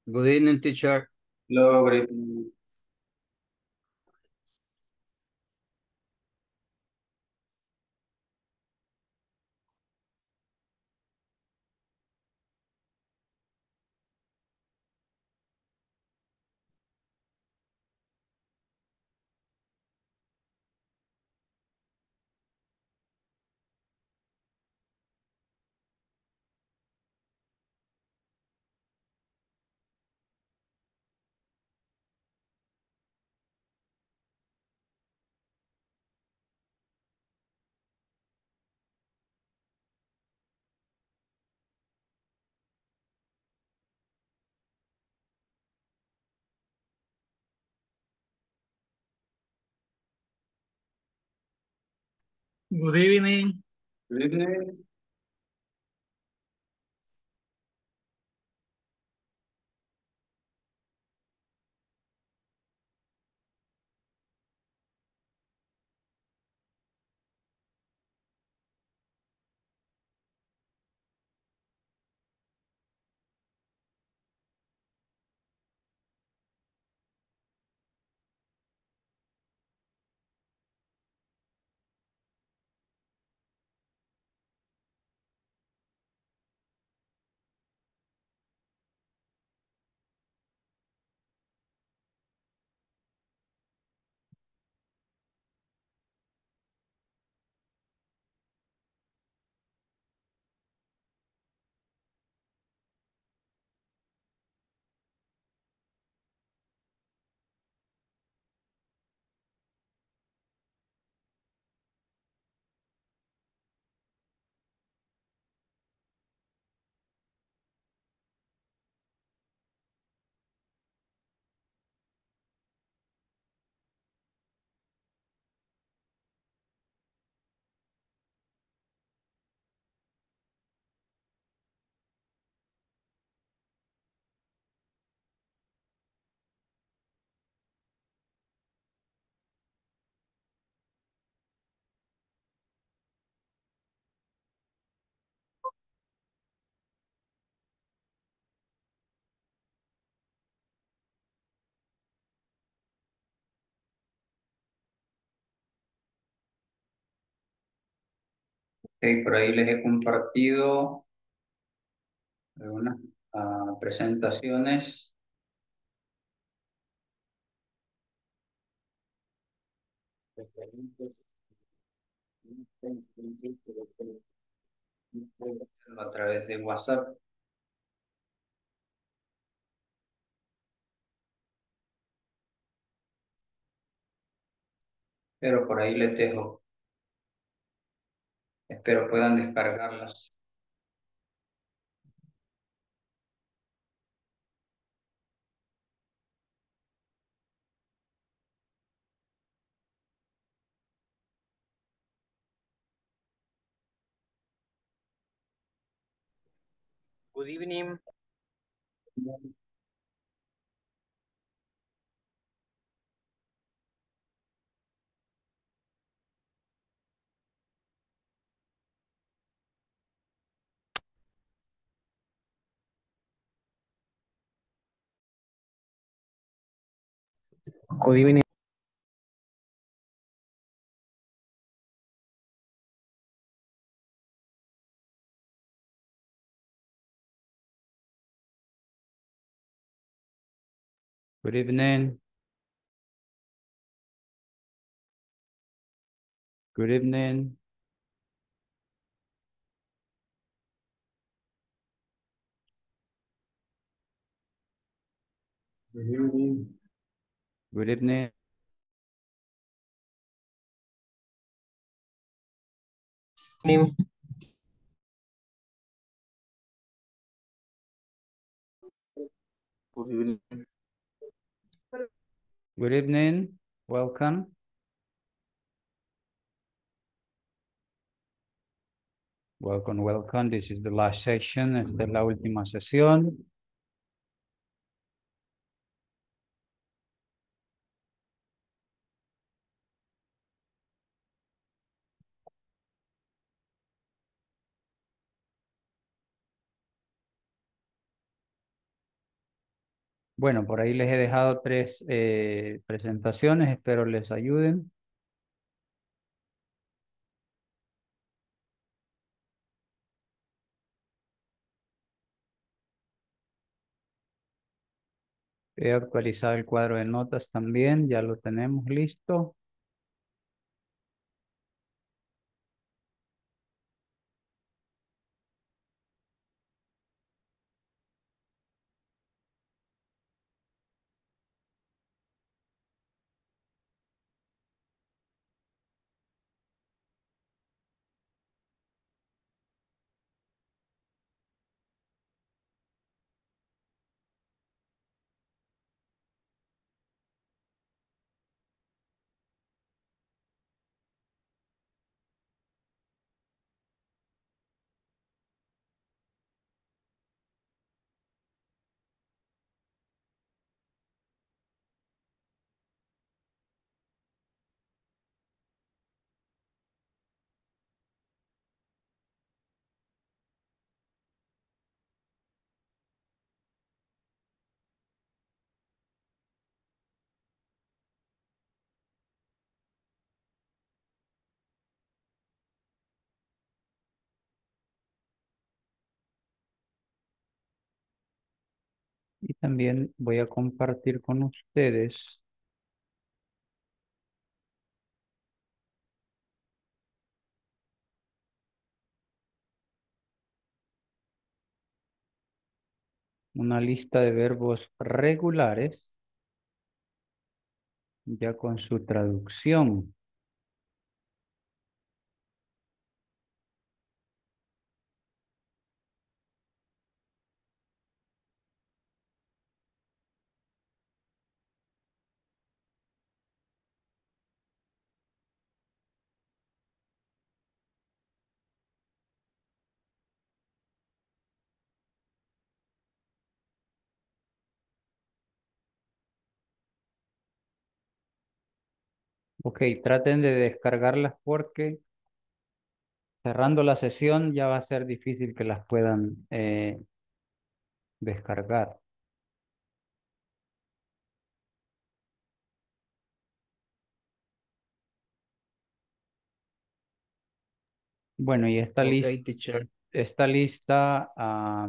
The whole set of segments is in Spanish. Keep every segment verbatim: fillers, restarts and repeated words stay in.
Good evening, teacher. Hello, good evening. Good evening. Good evening. Ok, por ahí les he compartido algunas ah, presentaciones. A través de WhatsApp. Pero por ahí les dejo. Espero puedan descargarlas. Good evening. Good evening. Good evening. Good evening. Good evening. Good evening. Good evening. Good evening. Welcome. Welcome, welcome. This is the last session. Esta es la última sesión. Bueno, por ahí les he dejado tres eh, presentaciones, espero les ayuden. He actualizado el cuadro de notas también, ya lo tenemos listo. Y también voy a compartir con ustedes una lista de verbos regulares, ya con su traducción. Ok, traten de descargarlas porque cerrando la sesión ya va a ser difícil que las puedan eh, descargar. Bueno, y esta Ok, lista, teacher. esta lista ah,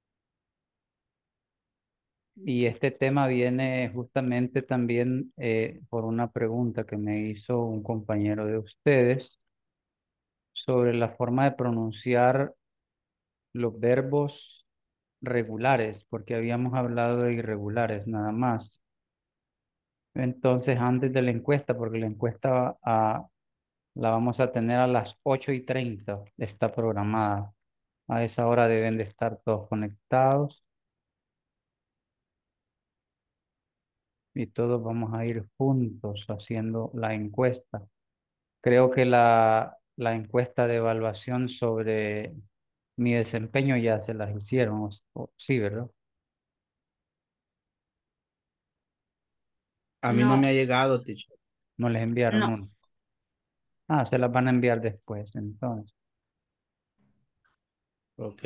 y este tema viene justamente también eh, por una pregunta que me hizo un compañero de ustedes sobre la forma de pronunciar los verbos regulares, porque habíamos hablado de irregulares nada más. Entonces, antes de la encuesta, porque la encuesta ah, la vamos a tener a las ocho y treinta, está programada. A esa hora deben de estar todos conectados y todos vamos a ir juntos haciendo la encuesta. Creo que la, la encuesta de evaluación sobre mi desempeño ya se las hicieron, o- o- sí, ¿verdad? A mí no me No, ha llegado, teacher. No les enviaron no. uno. Ah, se las van a enviar después, entonces. Ok.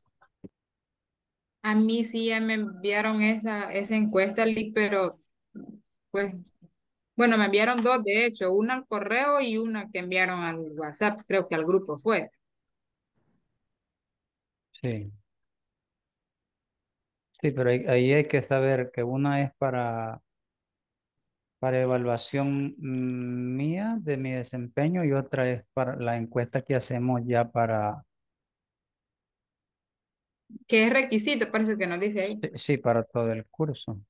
A mí sí ya me enviaron esa, esa encuesta, Liz, pero pues, bueno, me enviaron dos, de hecho, una al correo y una que enviaron al WhatsApp, creo que al grupo fue. Sí, sí, pero ahí, ahí hay que saber que una es para, para evaluación mm, mía de mi desempeño y otra es para la encuesta que hacemos ya para, Que es requisito, parece que nos dice ahí. sí, sí, para todo el curso.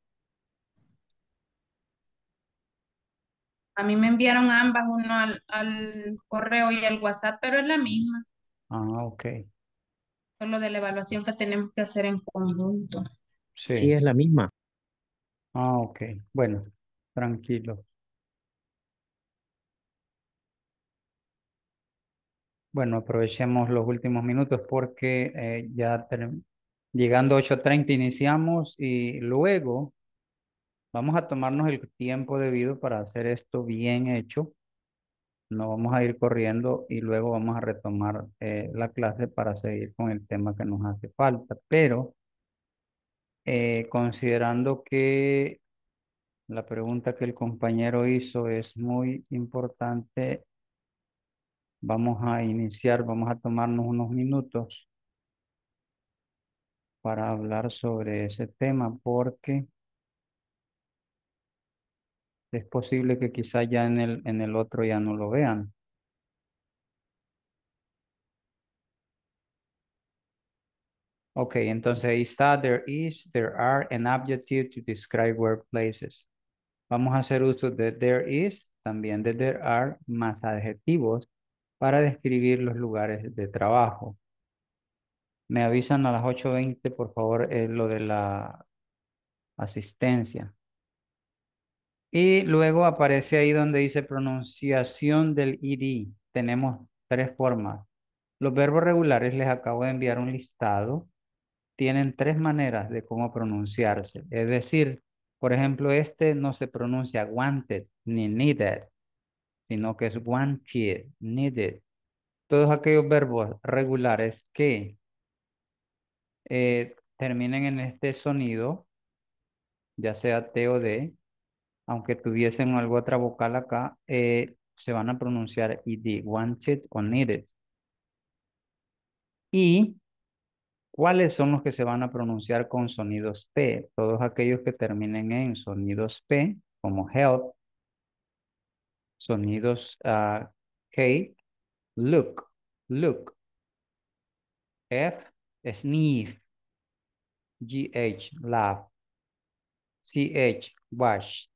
A mí me enviaron ambas, uno al, al correo y al WhatsApp, pero es la misma, Ah, ok, solo de la evaluación que tenemos que hacer en conjunto. Sí, sí. es la misma. Ah, ok. Bueno, tranquilo. Bueno, aprovechemos los últimos minutos porque eh, ya tenemos, llegando a ocho treinta iniciamos y luego vamos a tomarnos el tiempo debido para hacer esto bien hecho. No vamos a ir corriendo y luego vamos a retomar eh, la clase para seguir con el tema que nos hace falta. Pero eh, considerando que la pregunta que el compañero hizo es muy importante, vamos a iniciar, vamos a tomarnos unos minutos para hablar sobre ese tema porque es posible que quizá ya en el, en el otro ya no lo vean. Ok, entonces ahí está, there is, there are, an adjective to describe workplaces. Vamos a hacer uso de there is, también de there are, más adjetivos para describir los lugares de trabajo. Me avisan a las ocho veinte, por favor, eh, lo de la asistencia. Y luego aparece ahí donde dice pronunciación del ed. Tenemos tres formas. Los verbos regulares les acabo de enviar un listado. Tienen tres maneras de cómo pronunciarse. Es decir, por ejemplo, este no se pronuncia wanted ni needed, sino que es wanted, needed. Todos aquellos verbos regulares que eh, terminen en este sonido, ya sea T o D, aunque tuviesen alguna otra vocal acá, eh, se van a pronunciar ed, wanted o needed. ¿Y cuáles son los que se van a pronunciar con sonidos T? Todos aquellos que terminen en sonidos P, como help, sonidos uh, K, look, look, F, sniff, G H, laugh, C H, wash,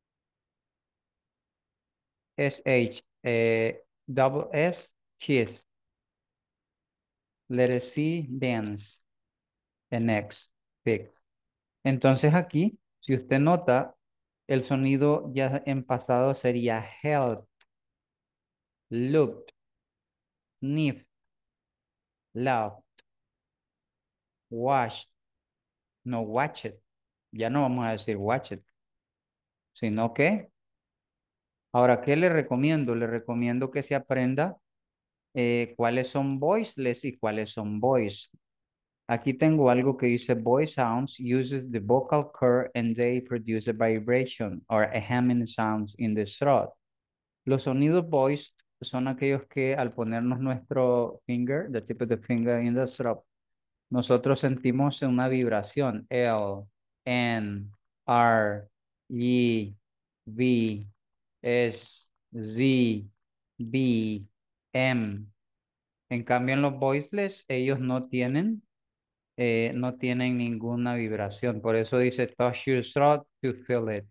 S H, eh, double S, kiss, letter C, dance, and X, fix. Entonces aquí, si usted nota, el sonido ya en pasado sería help, looked, sniffed, laughed, washed, no watched. Ya no vamos a decir watched, sino que, ahora, ¿qué le recomiendo? Le recomiendo que se aprenda eh, cuáles son voiceless y cuáles son voice. Aquí tengo algo que dice voice sounds uses the vocal cord and they produce a vibration or a humming sounds in the throat. Los sonidos voice son aquellos que al ponernos nuestro finger, the tip of the finger in the throat, nosotros sentimos una vibración. L, N, R, E, V, S, Z, B, M. En cambio, en los voiceless, ellos no tienen, eh, no tienen ninguna vibración. Por eso dice touch your throat to feel it.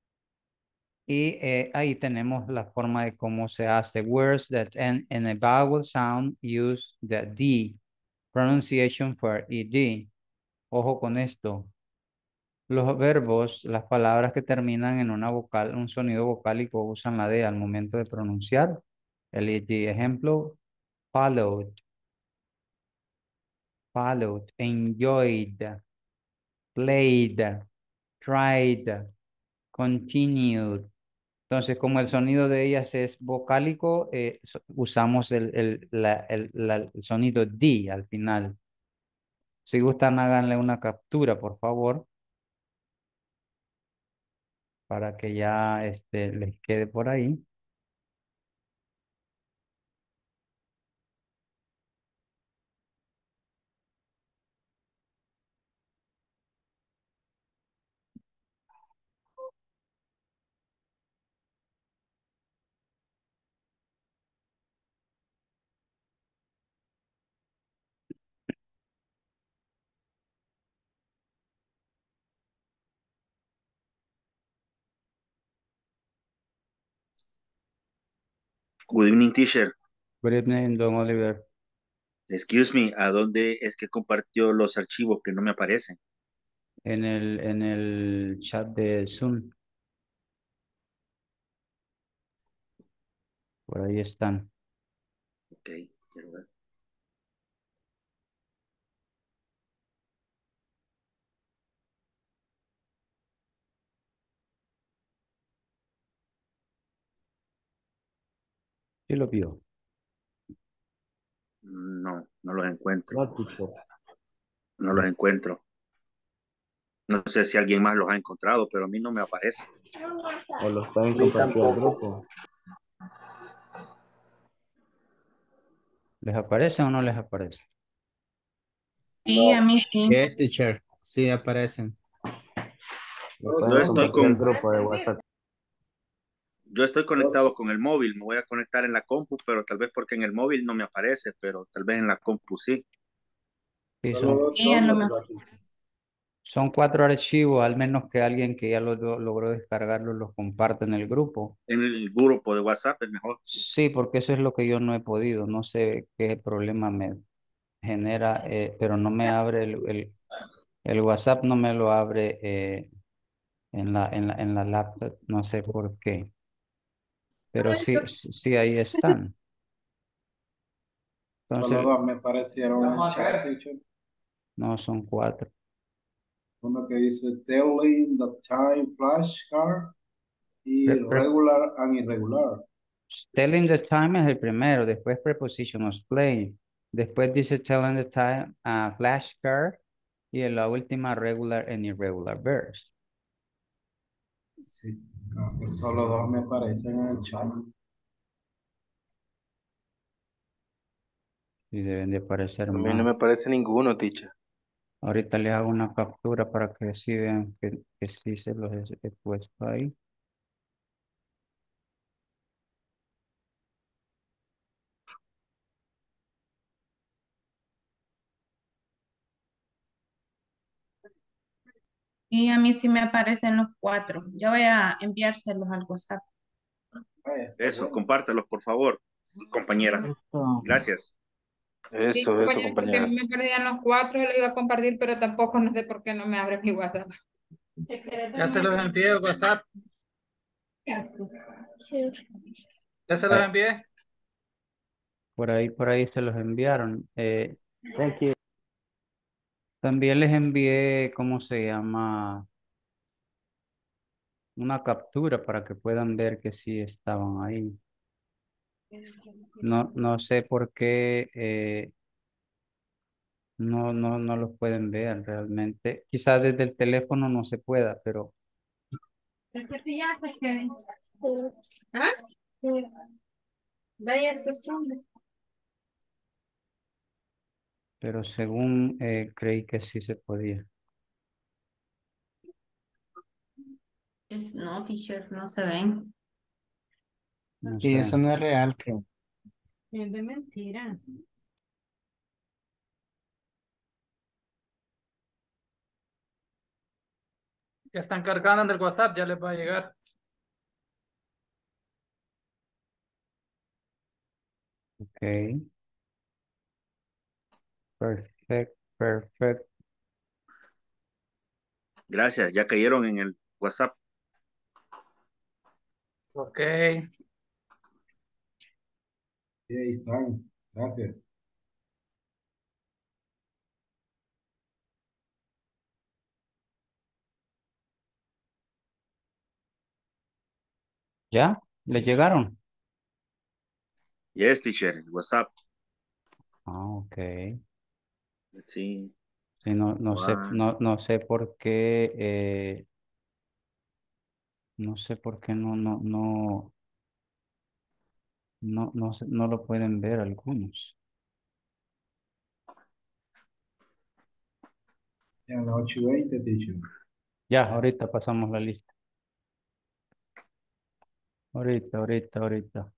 Y eh, ahí tenemos la forma de cómo se hace. Words that end in a vowel sound use the D. Pronunciation for ed. Ojo con esto. Los verbos, las palabras que terminan en una vocal, un sonido vocálico usan la D al momento de pronunciar el ed. Ejemplo, followed, followed, enjoyed, played, tried, continued. Entonces, como el sonido de ellas es vocálico, eh, so- usamos el, el, la- el- la- el sonido D al final. Si gustan, háganle una captura, por favor, para que ya este, les quede por ahí. Good evening, teacher. Good evening, don Oliver. Excuse me, ¿a dónde es que compartió los archivos que no me aparecen? En el, en el chat de Zoom, por ahí están. Ok, quiero ver. Sí lo vio. No, no los encuentro. What, teacher? No los encuentro. No sé si alguien más los ha encontrado, pero a mí no me aparece. O los pueden A mí compartir al tampoco. grupo. ¿Les aparece o no les aparece? Sí, a No. mí sí. Yes, teacher. Sí, aparecen. Los No Yo pueden estoy son. compartir al con, grupo de WhatsApp. yo estoy Dos. conectado con el móvil. Me voy a conectar en la compu, pero tal vez porque en el móvil no me aparece, pero tal vez en la compu sí. Sí, Solo son, dos Sí, a son lo los mejor. gratuitos. son cuatro archivos, al menos que alguien que ya los lo- logró descargarlos los comparte en el grupo. En el grupo de WhatsApp es mejor. Sí, porque eso es lo que yo no he podido. No sé qué problema me genera, eh, pero no me abre el, el, el WhatsApp, no me lo abre eh, en la, en la, en la laptop, no sé por qué. Pero sí, sí, sí, ahí están. Solo Entonces, dos me parecieron en el chat, teacher. no son cuatro. Uno que dice telling the time flashcard y Pre- pre- regular and irregular. Telling the time es el primero, después preposition of playing, después dice telling the time, uh, flashcard, y en la última regular and irregular verbs. Sí, no, pues solo dos me aparecen en el chat. Y deben de aparecer A mí no más. me parece ninguno, teacher. Ahorita les hago una captura para que sí vean que, que sí se los he he puesto ahí. Sí, a mí sí me aparecen los cuatro. Ya voy a enviárselos al WhatsApp. Ay, está Eso, bueno. compártelos, por favor, compañera. Listo. Gracias. Sí, Eso, eso, compañero, porque a mí compañera. me perdían los cuatro, yo lo iba a compartir, pero tampoco no sé por qué no me abre mi WhatsApp. Ya se los envié el WhatsApp. Ya se los Ah, envié. por ahí, por ahí se los enviaron. Eh, Thank you. también les envié, ¿cómo se llama? Una captura para que puedan ver que sí estaban ahí. No, no sé por qué eh, no, no, no los pueden ver realmente. Quizás desde el teléfono no se pueda, pero, ¿El cepillazo, Kevin? ¿Ah? Vaya, esto es un... pero según eh, creí que sí se podía. Es- No, teacher, no se ven. No Y sé. eso no es real, que Es de mentira. Ya están cargando en el WhatsApp, ya les va a llegar. Ok. Perfecto, perfecto. Gracias. Ya cayeron en el WhatsApp. Ok. Sí, ahí están. Gracias. ¿Ya? ¿Le llegaron? Yes, teacher. WhatsApp. Ah, ok. Let's see. Sí, no, no sé, One. no, no sé por qué, eh, no sé por qué no, no, no, no, no, se- no lo pueden ver algunos. En la ocho y veinte, teacher. Ya, ahorita pasamos la lista. Ahorita, ahorita, ahorita.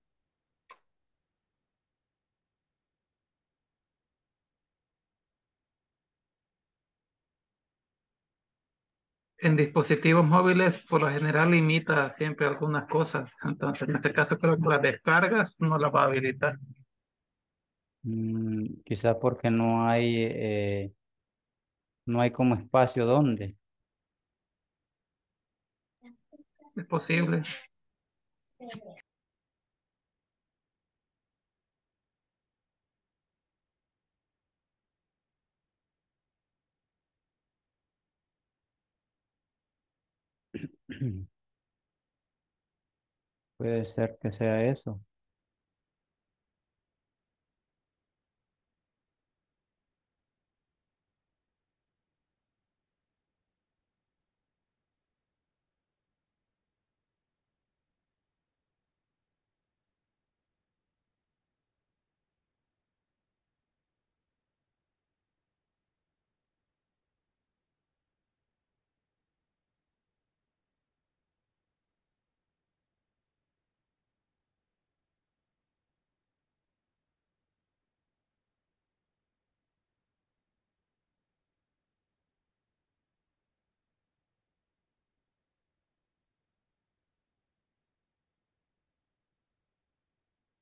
En dispositivos móviles, por lo general, limita siempre algunas cosas. Entonces, en este caso, creo que las descargas no las va a habilitar. Mm, quizás porque no hay, eh, no hay como espacio donde. Es posible. Puede ser que sea eso.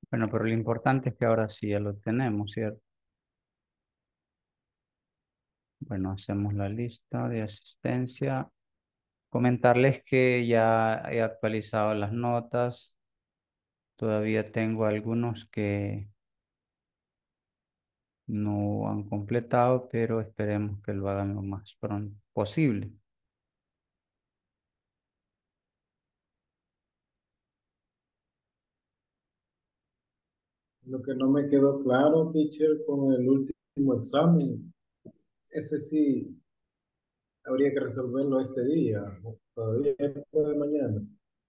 Bueno, pero lo importante es que ahora sí ya lo tenemos, ¿cierto? Bueno, hacemos la lista de asistencia. Comentarles que ya he actualizado las notas. Todavía tengo algunos que no han completado, pero esperemos que lo hagan lo más pronto posible. Lo que no me quedó claro, teacher, con el último examen, ese sí habría que resolverlo este día, todavía después de mañana.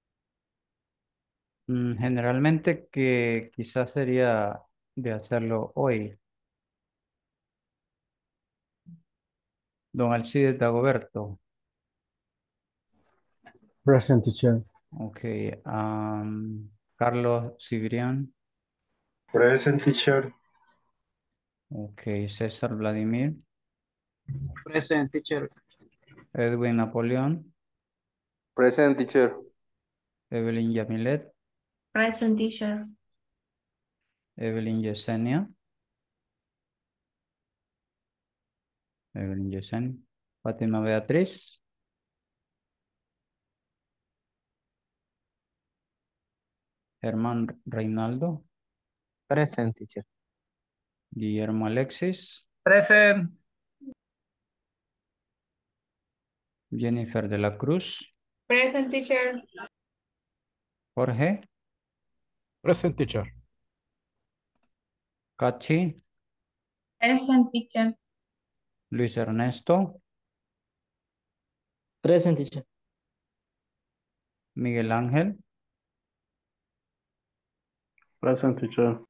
Mm, Generalmente que quizás sería de hacerlo hoy. Don Alcides Dagoberto. Present teacher. Ok. am, Carlos Cibrián. Present teacher. Ok. César Vladimir. Present, teacher. Edwin Napoleón. Present teacher. Evelyn Yamilet. Present teacher. Evelyn Yesenia. Evelyn Yesenia. Fátima Beatriz. Germán Reinaldo. Present teacher. Guillermo Alexis. Present. Jennifer de la Cruz. Present teacher. Jorge. Present teacher. Cachi. Present teacher. Luis Ernesto. Present teacher. Miguel Ángel. Present teacher.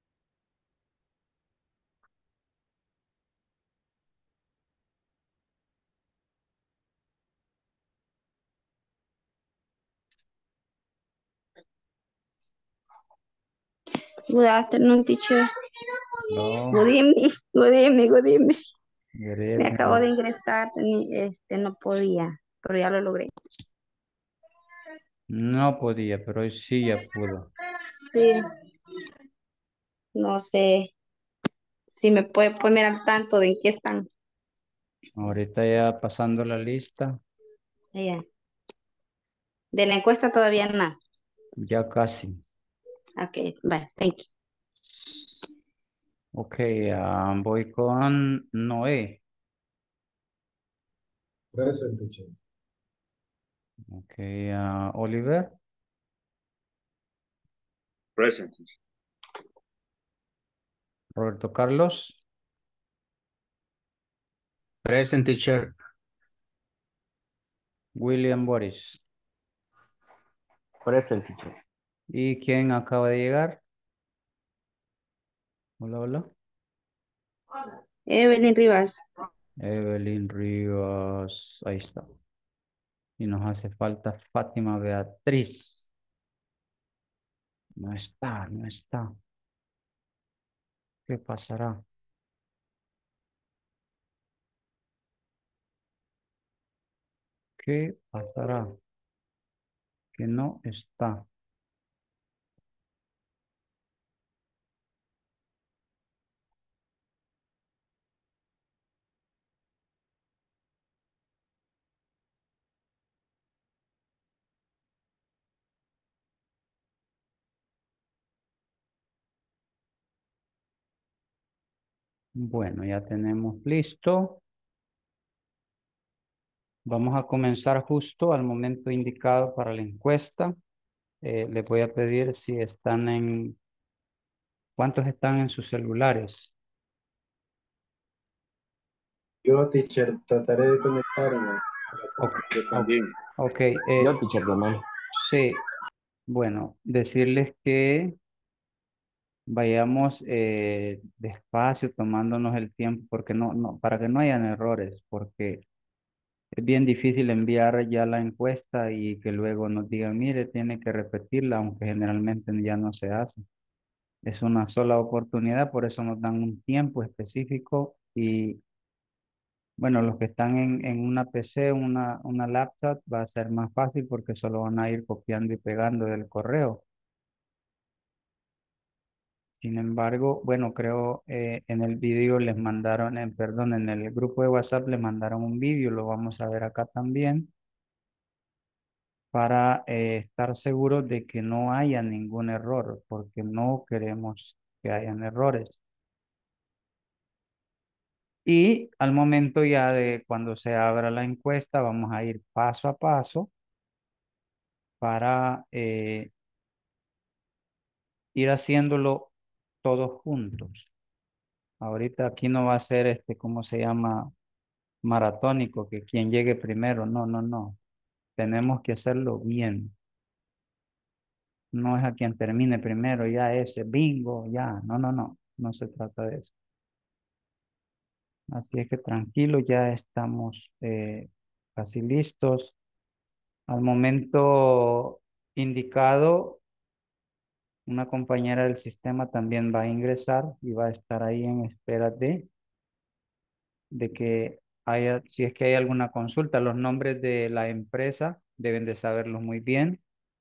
Good afternoon, teacher. No. Good evening, good evening, good evening. Good Me acabo de evening. ingresar, teni- este, no podía, pero ya lo logré. No podía, pero hoy sí ya pudo. Sí, no sé si me puede poner al tanto de en qué están. Ahorita ya pasando la lista, Ya. De la encuesta todavía nada. ya casi. Ok, bye, thank you. Ok, ah, voy con Noé. Present teacher. Ok, ah, Oliver. Present. Roberto Carlos. Present teacher. William Boris. Present teacher. ¿Y quién acaba de llegar? Hola, hola. Evelyn Rivas. Evelyn Rivas. Ahí está. Y nos hace falta Fátima Beatriz. No está, no está. ¿Qué pasará? ¿Qué pasará? Que no está. Bueno, ya tenemos listo. Vamos a comenzar justo al momento indicado para la encuesta. Eh, les voy a pedir si están en... ¿Cuántos están en sus celulares? Yo, teacher, trataré de conectarme. Ok, Yo ok, también. ok, eh, Yo teacher también. sí, bueno, decirles que vayamos eh, despacio, tomándonos el tiempo, porque no, no, para que no hayan errores, porque es bien difícil enviar ya la encuesta y que luego nos digan, mire, tiene que repetirla, aunque generalmente ya no se hace. Es una sola oportunidad, por eso nos dan un tiempo específico y bueno, los que están en, en una P C, una, una laptop, va a ser más fácil porque solo van a ir copiando y pegando del correo. Sin embargo, bueno, creo eh, en el vídeo les mandaron, en, perdón, en el grupo de WhatsApp les mandaron un vídeo, lo vamos a ver acá también, para eh, estar seguros de que no haya ningún error, porque no queremos que hayan errores. Y al momento ya de cuando se abra la encuesta, vamos a ir paso a paso para eh, ir haciéndolo todos juntos. Ahorita aquí no va a ser este, ¿cómo se llama? Maratónico, que quien llegue primero. No, no, no. Tenemos que hacerlo bien. No es a quien termine primero, ya ese bingo, ya. No, no, no. No se trata de eso. Así es que tranquilo, ya estamos eh, casi listos. Al momento indicado, una compañera del sistema también va a ingresar y va a estar ahí en espera de, de que haya, si es que hay alguna consulta, los nombres de la empresa deben de saberlos muy bien.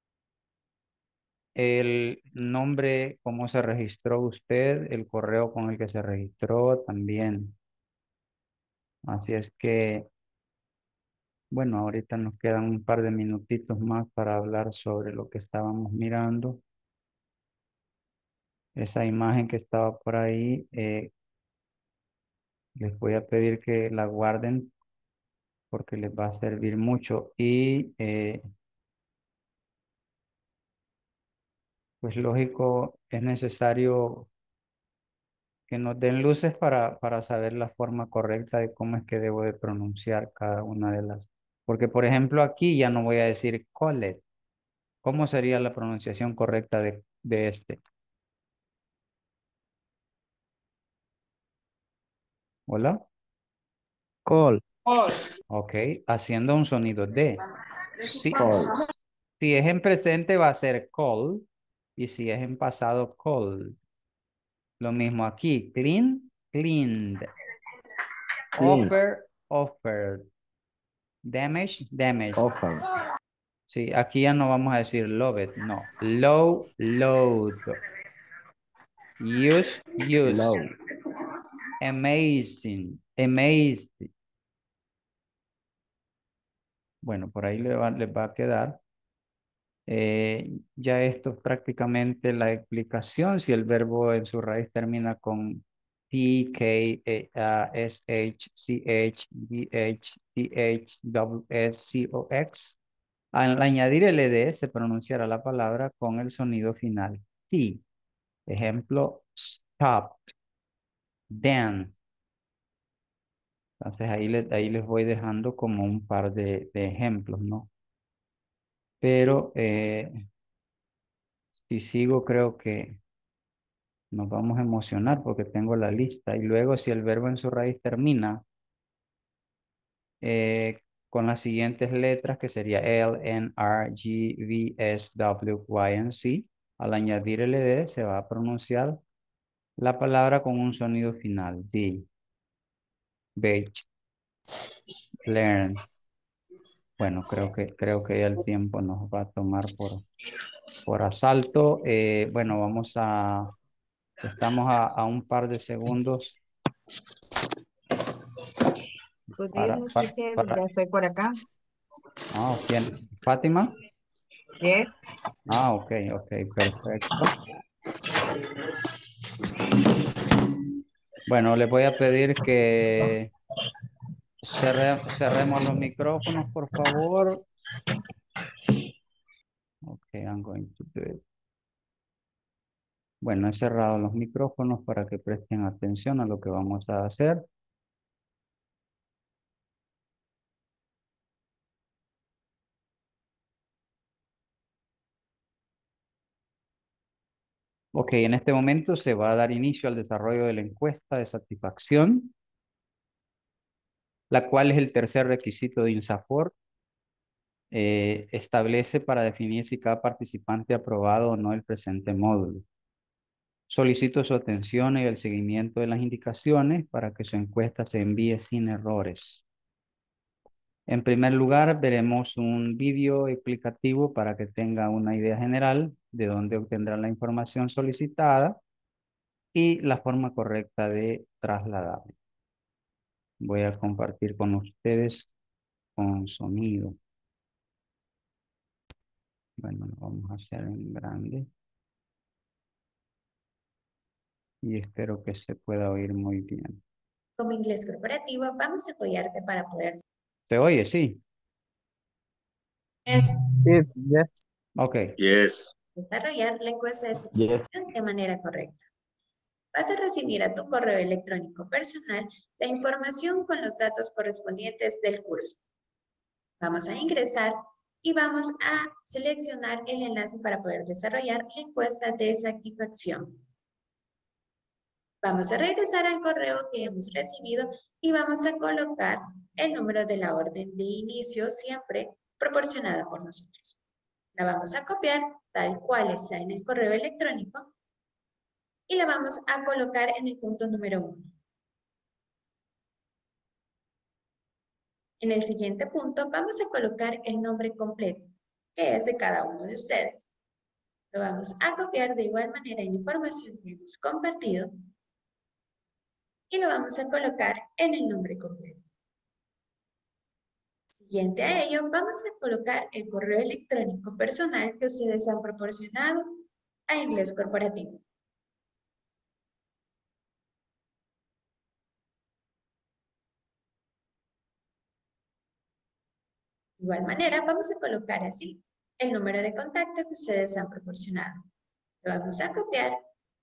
El nombre, cómo se registró usted, el correo con el que se registró también. Así es que, bueno, ahorita nos quedan un par de minutitos más para hablar sobre lo que estábamos mirando. Esa imagen que estaba por ahí, eh, les voy a pedir que la guarden porque les va a servir mucho. Y eh, pues lógico, es necesario que nos den luces para, para saber la forma correcta de cómo es que debo de pronunciar cada una de las. Porque, por ejemplo, aquí ya no voy a decir collet. ¿Cómo sería la pronunciación correcta de, de este? ¿Hola? Call. All. Ok, haciendo un sonido de. Si, Call. si es en presente va a ser call y si es en pasado called. Lo mismo aquí, clean, cleaned. Clean. Offer, offered. Damage, damaged. Offer. Sí, aquí ya no vamos a decir love it, no. Low, load. Use, use. Low. Amazing, amazing. Bueno, por ahí les va, les va a quedar. Eh, ya esto es prácticamente la explicación. Si el verbo en su raíz termina con P, K, eh, ah, S, H, C, H, D, H, T, H, W, S, C, O, X. Al añadir el E D se pronunciará la palabra con el sonido final. T. Ejemplo, stop, dance. Entonces ahí, le- ahí les voy dejando como un par de, de ejemplos, ¿no? Pero eh, si sigo creo que nos vamos a emocionar porque tengo la lista. Y luego si el verbo en su raíz termina eh, con las siguientes letras, que sería L, N, R, G, V, S, W, Y, and Z, al añadir el E D se va a pronunciar la palabra con un sonido final. D, beige, learn. Bueno, creo que, creo que ya el tiempo nos va a tomar por, por asalto. Eh, bueno, vamos a, estamos a, a un par de segundos Good para, evening, para, teacher. para, Ya estoy por acá. ah, ¿quién? ¿Fátima? Yes. Ah, ok, ok, perfecto. Bueno, les voy a pedir que cerre- cerremos los micrófonos, por favor. Ok, I'm going to do it. Bueno, he cerrado los micrófonos para que presten atención a lo que vamos a hacer. Ok, en este momento se va a dar inicio al desarrollo de la encuesta de satisfacción, la cual es el tercer requisito de INSAFORP. Eh, establece para definir si cada participante ha aprobado o no el presente módulo. Solicito su atención y el seguimiento de las indicaciones para que su encuesta se envíe sin errores. En primer lugar, veremos un vídeo explicativo para que tenga una idea general de dónde obtendrá la información solicitada. y la forma correcta de trasladarlo. Voy a compartir con ustedes con sonido. Bueno, lo vamos a hacer en grande. Y espero que se pueda oír muy bien. Como inglés corporativo, vamos a apoyarte para poder ¿Se oye? Sí. Es, Yes, yes, Ok. Yes. desarrollar la encuesta de yes. satisfacción de manera correcta. Vas a recibir a tu correo electrónico personal la información con los datos correspondientes del curso. Vamos a ingresar y vamos a seleccionar el enlace para poder desarrollar la encuesta de satisfacción. Vamos a regresar al correo que hemos recibido y vamos a colocar el número de la orden de inicio siempre proporcionada por nosotros. La vamos a copiar tal cual está en el correo electrónico y la vamos a colocar en el punto número uno. En el siguiente punto vamos a colocar el nombre completo, que es de cada uno de ustedes. Lo vamos a copiar de igual manera en información que hemos compartido y lo vamos a colocar en el nombre completo. Siguiente a ello, vamos a colocar el correo electrónico personal que ustedes han proporcionado a Inglés Corporativo. De igual manera, vamos a colocar así el número de contacto que ustedes han proporcionado. Lo vamos a copiar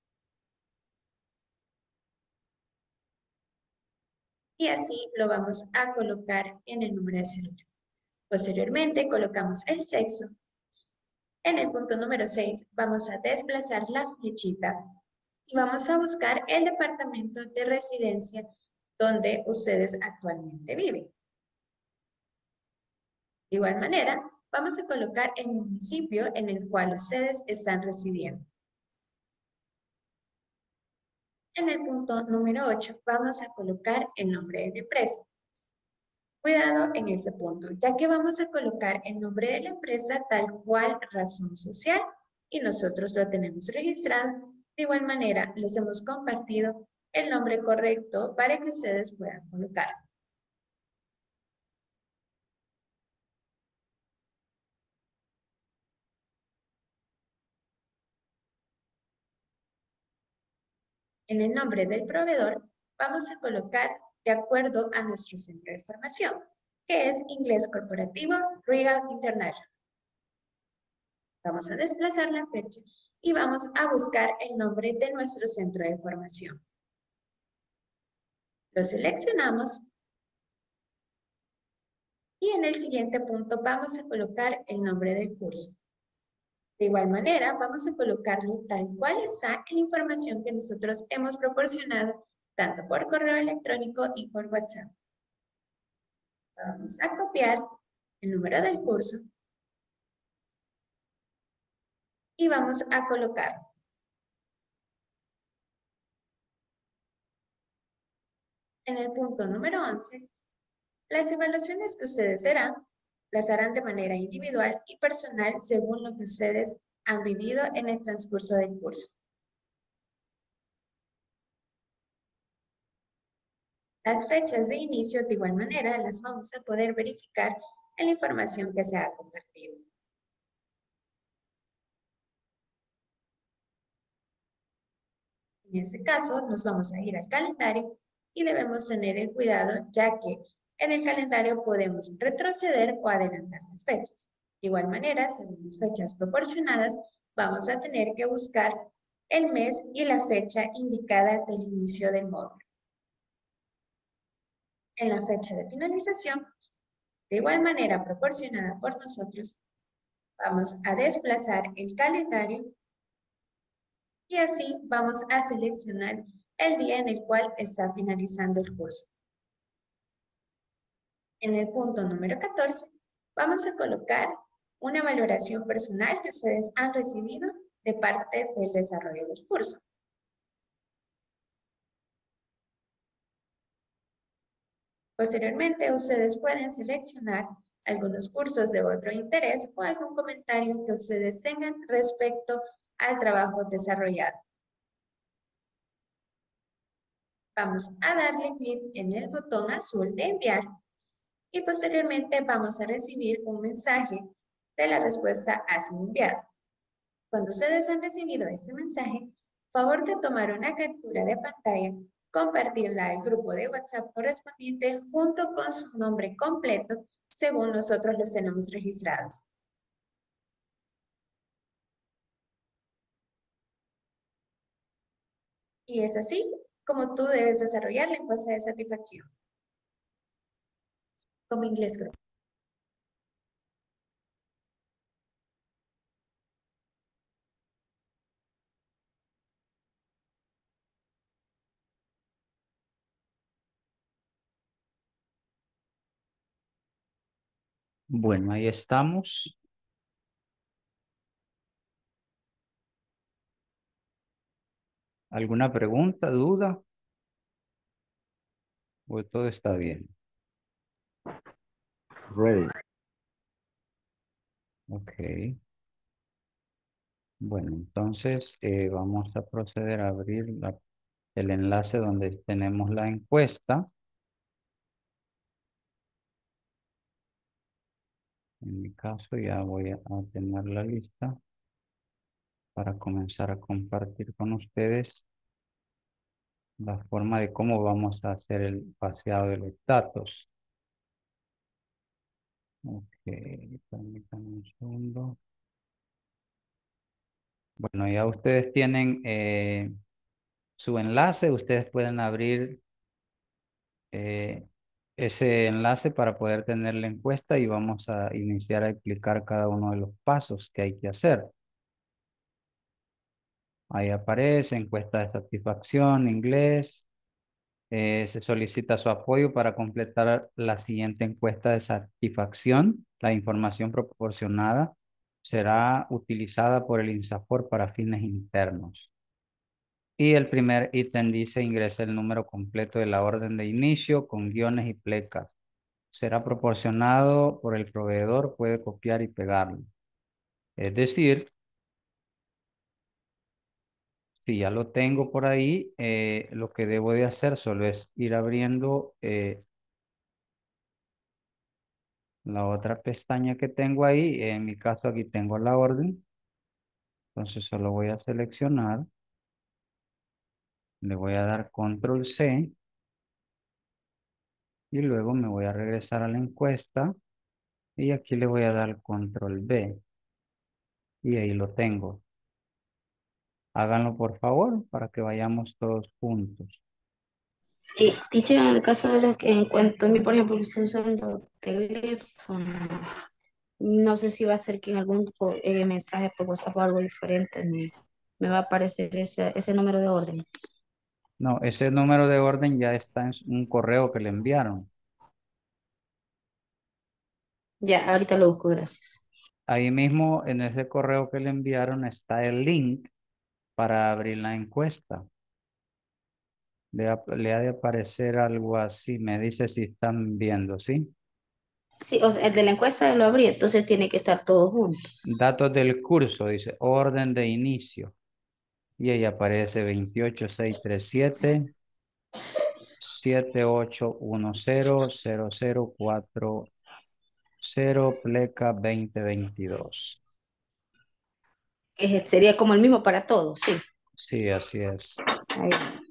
y así lo vamos a colocar en el número de celular. Posteriormente, colocamos el sexo. En el punto número seis, vamos a desplazar la flechita y vamos a buscar el departamento de residencia donde ustedes actualmente viven. De igual manera, vamos a colocar el municipio en el cual ustedes están residiendo. En el punto número ocho, vamos a colocar el nombre de la empresa. Cuidado en este punto, ya que vamos a colocar el nombre de la empresa tal cual razón social y nosotros lo tenemos registrado. De igual manera, les hemos compartido el nombre correcto para que ustedes puedan colocar. En el nombre del proveedor, vamos a colocar de acuerdo a nuestro centro de formación, que es Inglés Corporativo Regal International. Vamos a desplazar la fecha y vamos a buscar el nombre de nuestro centro de formación. Lo seleccionamos y en el siguiente punto vamos a colocar el nombre del curso. De igual manera, vamos a colocarlo tal cual está en la información que nosotros hemos proporcionado tanto por correo electrónico y por WhatsApp. Vamos a copiar el número del curso y vamos a colocarlo. En el punto número once, las evaluaciones que ustedes harán, las harán de manera individual y personal según lo que ustedes han vivido en el transcurso del curso. Las fechas de inicio, de igual manera, las vamos a poder verificar en la información que se ha compartido. En este caso, nos vamos a ir al calendario y debemos tener el cuidado, ya que en el calendario podemos retroceder o adelantar las fechas. De igual manera, según las fechas proporcionadas, vamos a tener que buscar el mes y la fecha indicada del inicio del módulo. En la fecha de finalización, de igual manera proporcionada por nosotros, vamos a desplazar el calendario y así vamos a seleccionar el día en el cual está finalizando el curso. En el punto número catorce, vamos a colocar una valoración personal que ustedes han recibido de parte del desarrollo del curso. Posteriormente, ustedes pueden seleccionar algunos cursos de otro interés o algún comentario que ustedes tengan respecto al trabajo desarrollado. Vamos a darle clic en el botón azul de enviar y posteriormente vamos a recibir un mensaje de la respuesta ha sido enviado. Cuando ustedes han recibido ese mensaje, favor de tomar una captura de pantalla, compartirla al grupo de WhatsApp correspondiente junto con su nombre completo según nosotros los tenemos registrados. Y es así como tú debes desarrollar la encuesta de satisfacción. Como inglés creo. Bueno, ahí estamos. ¿Alguna pregunta, duda? ¿O todo está bien? Ready. Ok. Bueno, entonces eh, vamos a proceder a abrir la- el enlace donde tenemos la encuesta. En mi caso ya voy a, a tener la lista para comenzar a compartir con ustedes la forma de cómo vamos a hacer el paseado de los datos. Ok, permítanme un segundo. Bueno, ya ustedes tienen eh, su enlace, ustedes pueden abrir eh, ese enlace para poder tener la encuesta y vamos a iniciar a explicar cada uno de los pasos que hay que hacer. Ahí aparece encuesta de satisfacción, inglés. Eh, se solicita su apoyo para completar la siguiente encuesta de satisfacción. La información proporcionada será utilizada por el INSAFORP para fines internos. Y el primer ítem dice ingresa el número completo de la orden de inicio con guiones y plecas. Será proporcionado por el proveedor, puede copiar y pegarlo. Es decir, si ya lo tengo por ahí, eh, lo que debo de hacer solo es ir abriendo eh, la otra pestaña que tengo ahí. En mi caso aquí tengo la orden. Entonces solo voy a seleccionar. Le voy a dar control C. Y luego me voy a regresar a la encuesta. Y aquí le voy a dar control B. Y ahí lo tengo. Háganlo por favor para que vayamos todos juntos. Y, teacher, en el caso de los que en cuanto a mí, por ejemplo, que estoy usando teléfono, no sé si va a ser que en algún co- eh, mensaje por WhatsApp o algo diferente me, me va a aparecer ese, ese número de orden. No, ese número de orden ya está en un correo que le enviaron. Ya, ahorita lo busco, gracias. Ahí mismo en ese correo que le enviaron está el link para abrir la encuesta. Le ha, le ha de aparecer algo así. Me dice si están viendo, ¿sí? Sí, o sea, el de la encuesta lo abrí, entonces tiene que estar todo junto. Datos del curso, dice orden de inicio. Y ahí aparece veintiocho seiscientos treinta y siete, setenta y ocho diez, cero cero cuatro cero, pleca dos mil veintidós. Que sería como el mismo para todos, sí. Sí, así es. Ahí.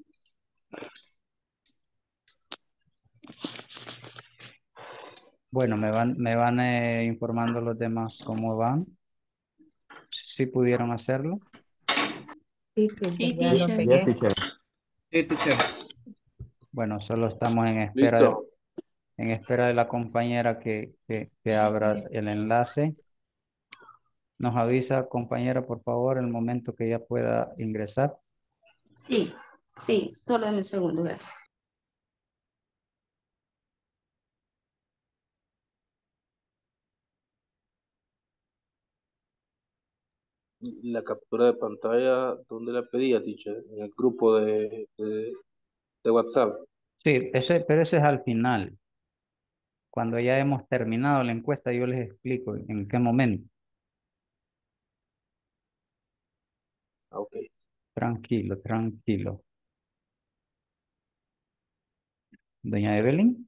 Bueno, me van, me van eh, informando los demás cómo van. Si pudieron hacerlo. Sí, teacher, Sí, ya lo teacher. Yes, pegué. teacher. Sí, teacher. Bueno, solo estamos en espera de, Listo. en espera de la compañera que, que, que abra el enlace. Nos avisa, compañera, por favor, el momento que ya pueda ingresar. Sí, sí, solo dame un segundo, gracias. La captura de pantalla, ¿dónde la pedía, teacher? En el grupo de, de, de WhatsApp. Sí, ese, pero ese es al final. Cuando ya hemos terminado la encuesta, yo les explico en qué momento. Ah, ok. Tranquilo, tranquilo. Doña Evelyn,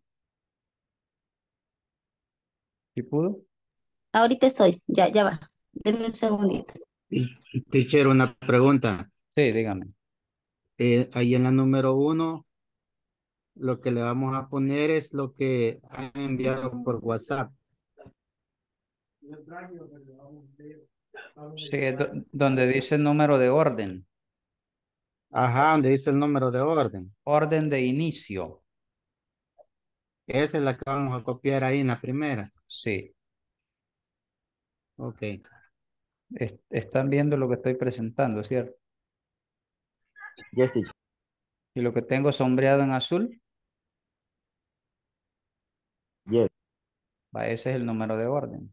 ¿sí pudo? Ahorita estoy, ya, ya va. Deme un segundito. Teacher, una pregunta. Sí, dígame. Eh, ahí en la número uno, lo que le vamos a poner es lo que han enviado por WhatsApp. Sí, es do- donde dice número de orden. Ajá, donde dice el número de orden. Orden de inicio. Esa es la que vamos a copiar ahí en la primera. Sí. Ok. Es- están viendo lo que estoy presentando, ¿cierto? Yes, teacher. Y lo que tengo sombreado en azul, Yes. va, ese es el número de orden.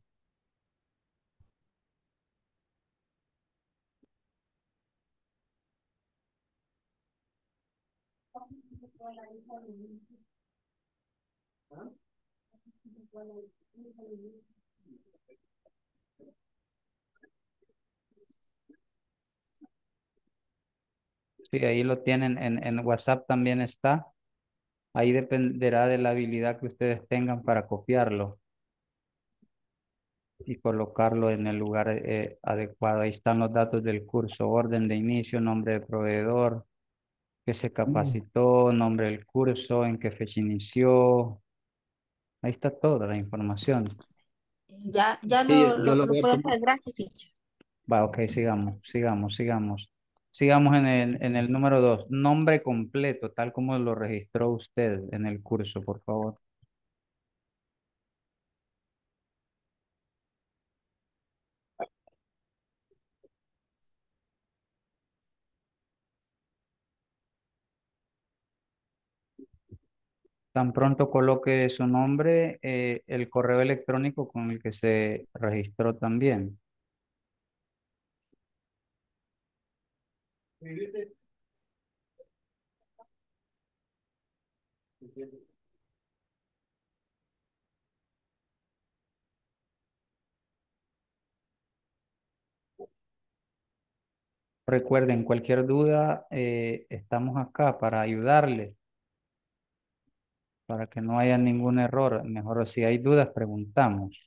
Sí, ahí lo tienen, en, en WhatsApp también está. Ahí dependerá de la habilidad que ustedes tengan para copiarlo y colocarlo en el lugar eh, adecuado. Ahí están los datos del curso, orden de inicio, nombre de proveedor, que se capacitó, nombre del curso, en qué fecha inició. Ahí está toda la información. Ya, ya Sí, lo, yo lo, lo lo voy a puedo tomar. hacer. Gracias, teacher. Va, ok, sigamos, sigamos, sigamos. Sigamos en el, en el número dos. Nombre completo, tal como lo registró usted en el curso, por favor. Tan pronto coloque su nombre, eh, el correo electrónico con el que se registró también. Recuerden, cualquier duda, eh, estamos acá para ayudarles, para que no haya ningún error. Mejor si hay dudas, preguntamos.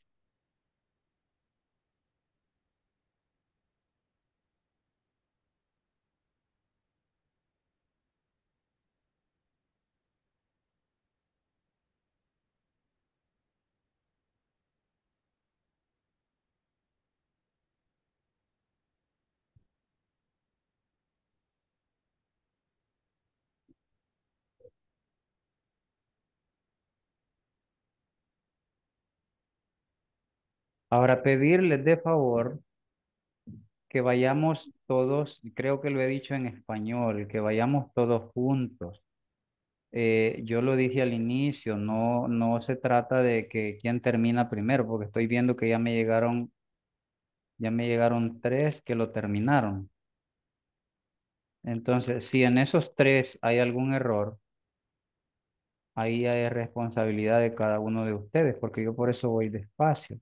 Ahora, pedirles de favor que vayamos todos, creo que lo he dicho en español, que vayamos todos juntos. Eh, yo lo dije al inicio, no, no se trata de que quién termina primero, porque estoy viendo que ya me llegaron, ya me llegaron tres que lo terminaron. Entonces, si en esos tres hay algún error, ahí hay responsabilidad de cada uno de ustedes, porque yo por eso voy despacio.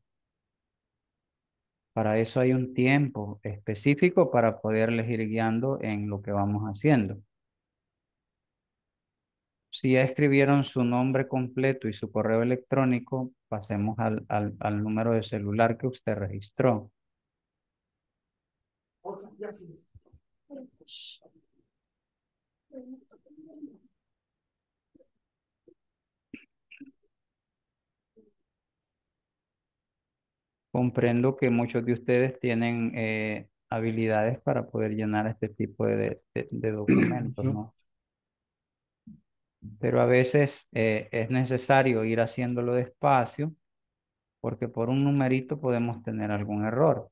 Para eso hay un tiempo específico para poderles ir guiando en lo que vamos haciendo. Si ya escribieron su nombre completo y su correo electrónico, pasemos al, al, al número de celular que usted registró. Comprendo que muchos de ustedes tienen eh, habilidades para poder llenar este tipo de, de- de documentos, ¿no? Pero a veces eh, es necesario ir haciéndolo despacio porque por un numerito podemos tener algún error.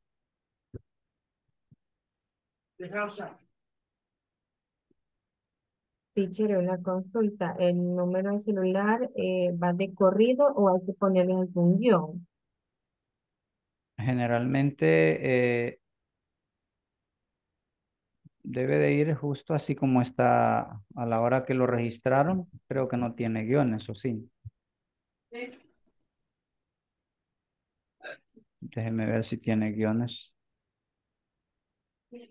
Teacher, una consulta. ¿El número de celular eh, va de corrido o hay que ponerle algún guión? Generalmente eh, debe de ir justo así como está a la hora que lo registraron. Creo que no tiene guiones, ¿o sí? Déjeme ver si tiene guiones.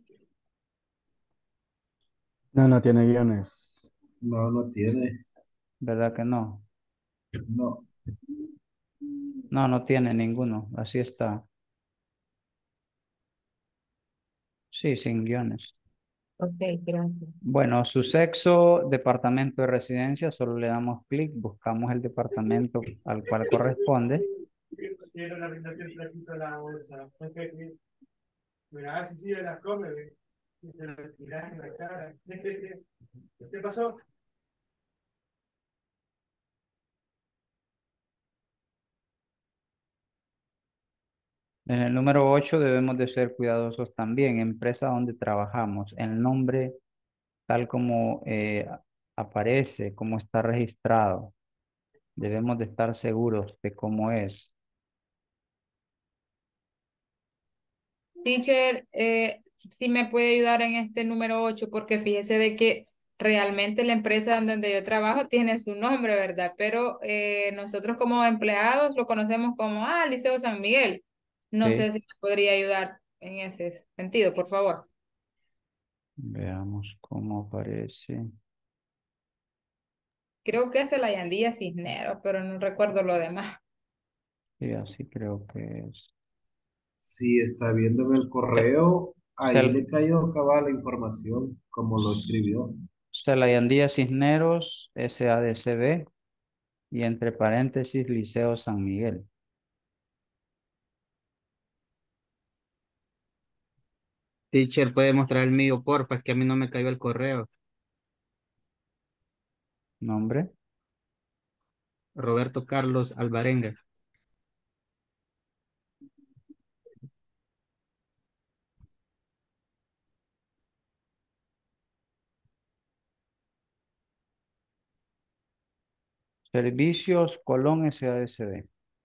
No, no tiene guiones. No, no tiene. ¿Verdad que no? No. No, no tiene ninguno. Así está. Sí, sin guiones. Ok, gracias. Bueno, su sexo, departamento de residencia, solo le damos clic, buscamos el departamento al cual corresponde. ¿Qué pasó? En el número ocho debemos de ser cuidadosos también. Empresa donde trabajamos, el nombre tal como eh, aparece, cómo está registrado. Debemos de estar seguros de cómo es. Teacher, eh, sí me puede ayudar en este número ocho porque fíjese de que realmente la empresa en donde yo trabajo tiene su nombre, ¿verdad? Pero eh, nosotros como empleados lo conocemos como, ah, Liceo San Miguel. No sé Sí, si me podría ayudar en ese sentido, por favor. veamos cómo aparece. Creo que es el Ayandía Cisneros, pero no recuerdo lo demás. Sí, así creo que es. Si está viendo en el correo, ahí le Cel cayó cabal la información, como lo escribió. Celayandía Cisneros, S A D C B, y entre paréntesis, Liceo San Miguel. Teacher, puede mostrar el mío, porfa, es que a mí no me cayó el correo. Nombre. Roberto Carlos Alvarenga. Servicios Colón S A D C B.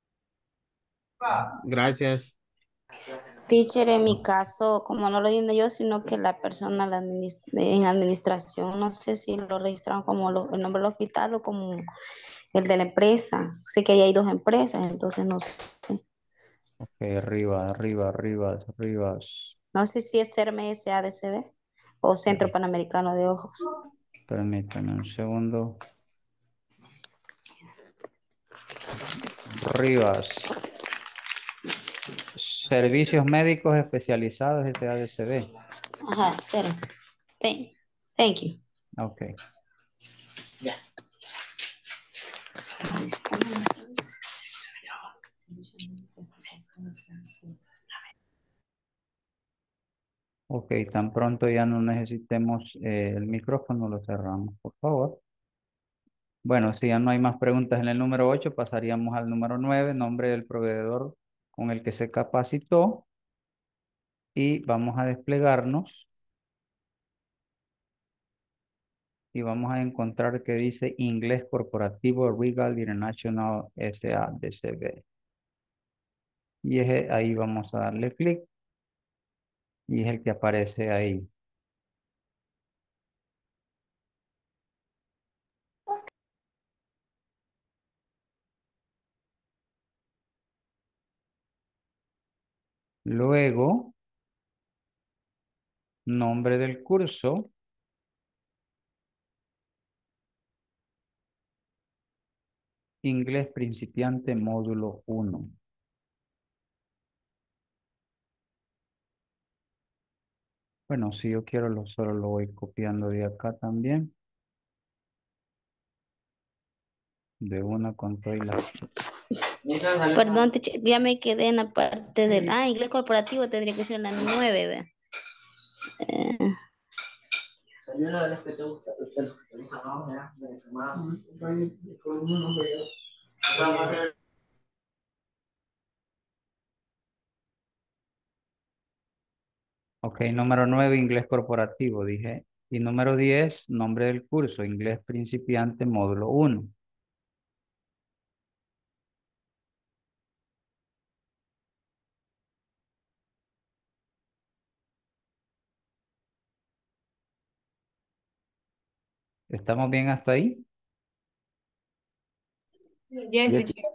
Gracias. Teacher, en mi caso, como no lo dije yo, sino que la persona la adminis- en administración, no sé si lo registraron como lo- el nombre del hospital o como el de la empresa. Sé que ahí hay dos empresas, entonces no sé. Ok, arriba, arriba, arriba, arriba. No sé si es C E R M S A D C B o Centro Panamericano de Ojos. Permítame un segundo. Rivas. Servicios médicos especializados S A D C B. Ajá, cero. Thank, thank you. Ok. Ya. Ok, tan pronto ya no necesitemos eh, el micrófono, lo cerramos, por favor. Bueno, si ya no hay más preguntas en el número ocho, pasaríamos al número nueve, nombre del proveedor con el que se capacitó. Y vamos a desplegarnos. Y vamos a encontrar que dice Inglés Corporativo Regal International S A D C B. Y es, ahí vamos a darle clic. Y es el que aparece ahí. Luego, nombre del curso. Inglés principiante módulo uno. Bueno, si yo quiero, lo, solo lo voy copiando de acá también. De una con todo y la... Perdón, teacher, ya me quedé en la parte del... Ah, inglés corporativo tendría que ser en la nueve, ¿ve? Eh, Salió una de las que te gusta, de los que te gusta más, ¿verdad? De que más, con un nombre. Ok, número nueve, inglés corporativo, dije. Y número diez, nombre del curso, inglés principiante módulo uno. ¿Estamos bien hasta ahí? Yes, Yes, teacher.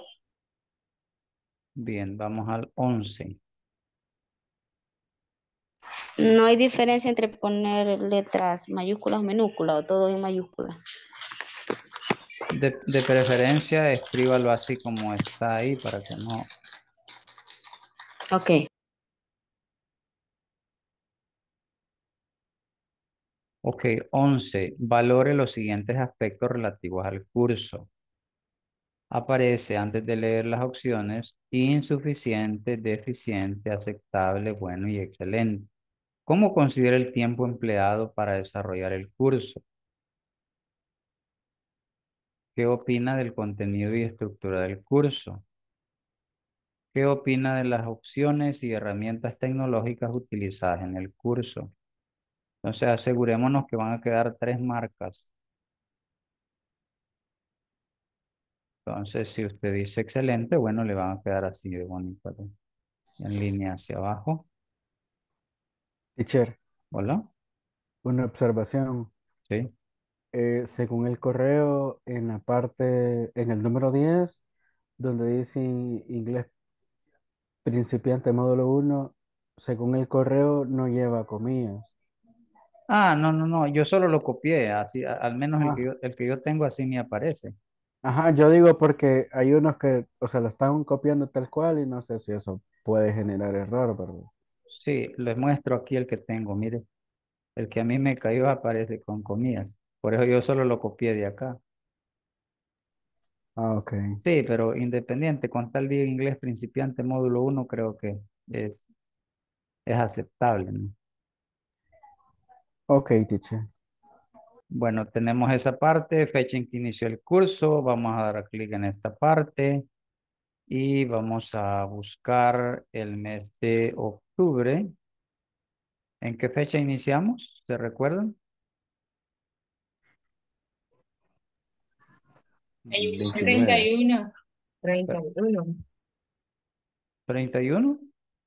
Bien, vamos al once. no hay diferencia entre poner letras mayúsculas o minúsculas o todo en mayúsculas. De, de preferencia, escríbalo así como está ahí para que no. Ok. Ok, once. Valore los siguientes aspectos relativos al curso. Aparece antes de leer las opciones insuficiente, deficiente, aceptable, bueno y excelente. ¿Cómo considera el tiempo empleado para desarrollar el curso? ¿Qué opina del contenido y estructura del curso? ¿Qué opina de las opciones y herramientas tecnológicas utilizadas en el curso? Entonces asegurémonos que van a quedar tres marcas. Entonces, si usted dice excelente, bueno, le van a quedar así de bonito, ¿no? En línea hacia abajo. Teacher, Hola. una observación. Sí. Eh, según el correo, en la parte, en el número diez, donde dice inglés principiante módulo uno, según el correo no lleva comillas. Ah, no, no, no. Yo solo lo copié. Así, a- al menos el que Ah, yo, el que yo tengo así me aparece. ajá, yo digo porque hay unos que, o sea, lo están copiando tal cual y no sé si eso puede generar error, ¿verdad? Sí, les muestro aquí el que tengo. Mire, el que a mí me cayó aparece con comillas. Por eso yo solo lo copié de acá. Ah, ok. Sí, pero independiente, con tal de inglés principiante módulo uno creo que es, es aceptable, ¿no? Ok, teacher. Bueno, tenemos esa parte, fecha en que inició el curso. Vamos a dar clic en esta parte y vamos a buscar el mes de octubre. ¿En qué fecha iniciamos? ¿Se recuerdan? treinta veintinueve. y uno. treinta y uno. ¿treinta y uno?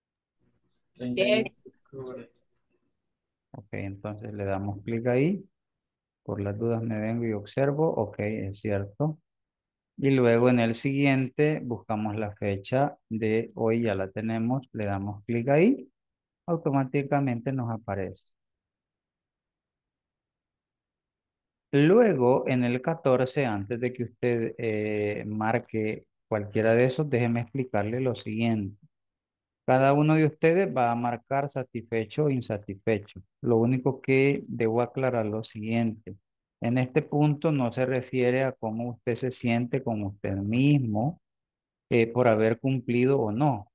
Yes. Ok, entonces le damos clic ahí. Por las dudas me vengo y observo. Ok, es cierto. Y luego en el siguiente buscamos la fecha de hoy, ya la tenemos. Le damos clic ahí. Automáticamente nos aparece. Luego, en el catorce, antes de que usted eh, marque cualquiera de esos, déjeme explicarle lo siguiente. Cada uno de ustedes va a marcar satisfecho o insatisfecho. Lo único que debo aclarar lo siguiente. En este punto no se refiere a cómo usted se siente con usted mismo eh, por haber cumplido o no.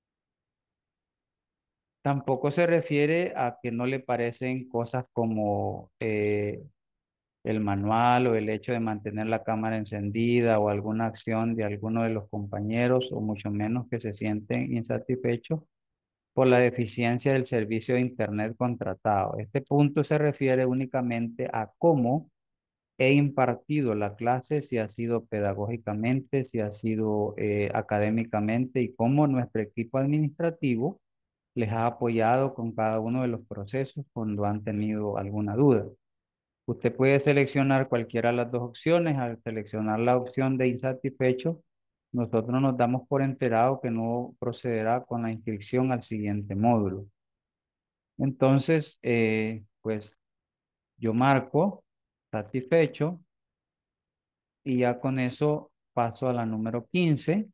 Tampoco se refiere a que no le parecen cosas como eh, el manual o el hecho de mantener la cámara encendida o alguna acción de alguno de los compañeros o mucho menos que se sienten insatisfechos por la deficiencia del servicio de Internet contratado. Este punto se refiere únicamente a cómo he impartido la clase, si ha sido pedagógicamente, si ha sido eh, académicamente y cómo nuestro equipo administrativo les ha apoyado con cada uno de los procesos cuando han tenido alguna duda. Usted puede seleccionar cualquiera de las dos opciones. Al seleccionar la opción de insatisfecho, nosotros nos damos por enterado que no procederá con la inscripción al siguiente módulo. Entonces, eh, pues yo marco satisfecho y ya con eso paso a la número quince.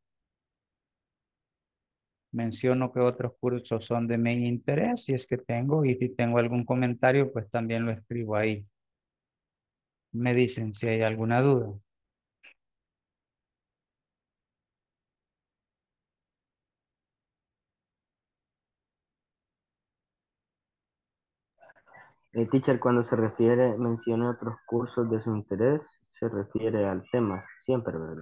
Menciono que otros cursos son de mi interés, si es que tengo, y si tengo algún comentario, pues también lo escribo ahí. Me dicen si hay alguna duda. El teacher cuando se refiere, menciona otros cursos de su interés, se refiere al tema, siempre, ¿verdad?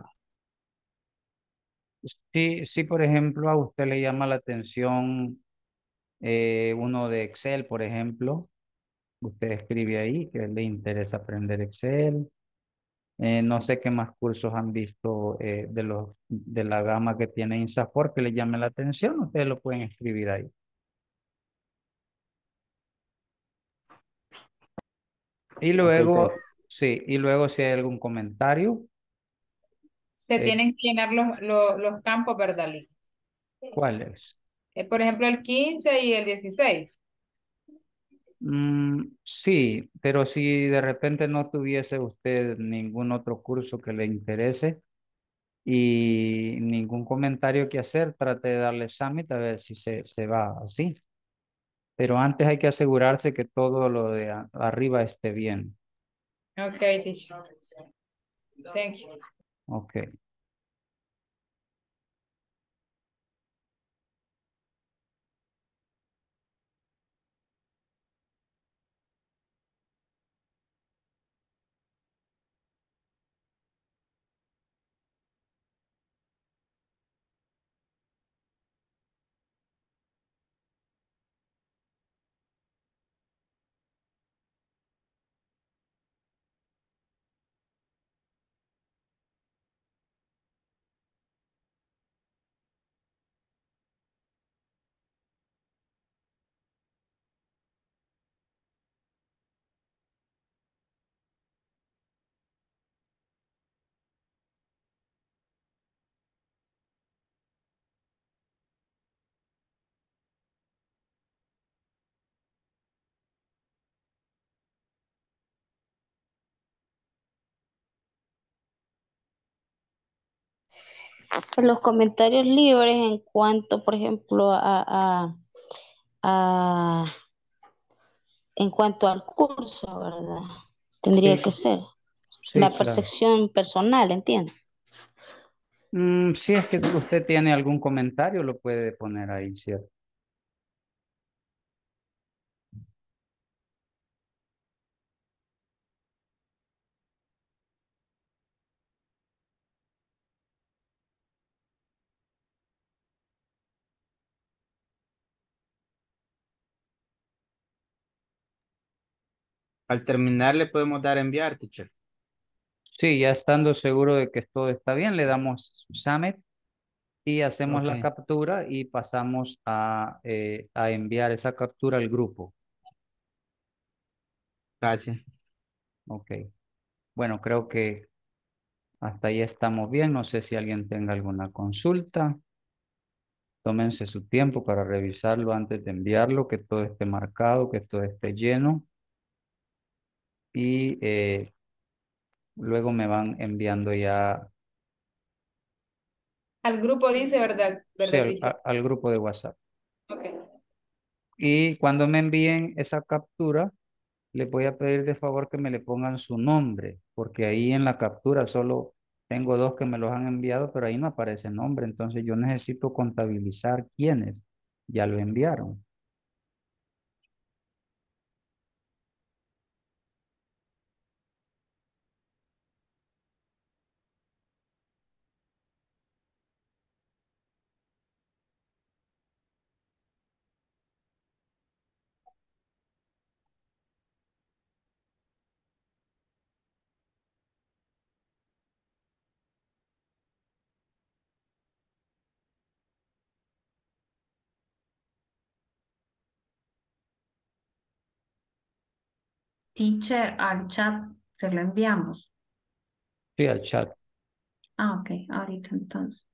Sí, sí, por ejemplo, a usted le llama la atención eh, uno de Excel, por ejemplo. Usted escribe ahí que le interesa aprender Excel. Eh, no sé qué más cursos han visto eh, de los de la gama que tiene INSAFORP que le llame la atención. Ustedes lo pueden escribir ahí. Y Ok, thank luego, you. sí, y luego si hay algún comentario, Se es tienen que llenar los, los, los campos, ¿verdad, Lee? ¿cuál es? Eh, por ejemplo, el quince y el dieciséis. Mm, sí, pero si de repente no tuviese usted ningún otro curso que le interese y ningún comentario que hacer, trate de darle submit a ver si se, se va así. Pero antes hay que asegurarse que todo lo de a- arriba esté bien. Okay, teacher. Thank you. Ok. Los comentarios libres en cuanto, por ejemplo, a, a, a- en cuanto al curso, ¿verdad? Tendría que Sí, ser sí, la claro. percepción personal, ¿entiendes? Mm, si es que usted tiene algún comentario, lo puede poner ahí, ¿cierto? Al terminar le podemos dar a enviar, teacher. Sí, ya estando seguro de que todo está bien, le damos submit y hacemos Ok, la captura y pasamos a, eh, a enviar esa captura al grupo. gracias. Ok. Bueno, creo que hasta ahí estamos bien. No sé si alguien tenga alguna consulta. Tómense su tiempo para revisarlo antes de enviarlo, que todo esté marcado, que todo esté lleno. Y eh, luego me van enviando ya, Al grupo dice, ¿verdad? sí, ¿Verdad, al, teacher? a- al grupo de WhatsApp. Okay. Y cuando me envíen esa captura, les voy a pedir de favor que me le pongan su nombre, porque ahí en la captura solo tengo dos que me los han enviado, pero ahí no aparece nombre. Entonces yo necesito contabilizar quiénes ya lo enviaron. Teacher, al chat se lo enviamos. Sí, al chat. Ah, ok, ahorita entonces.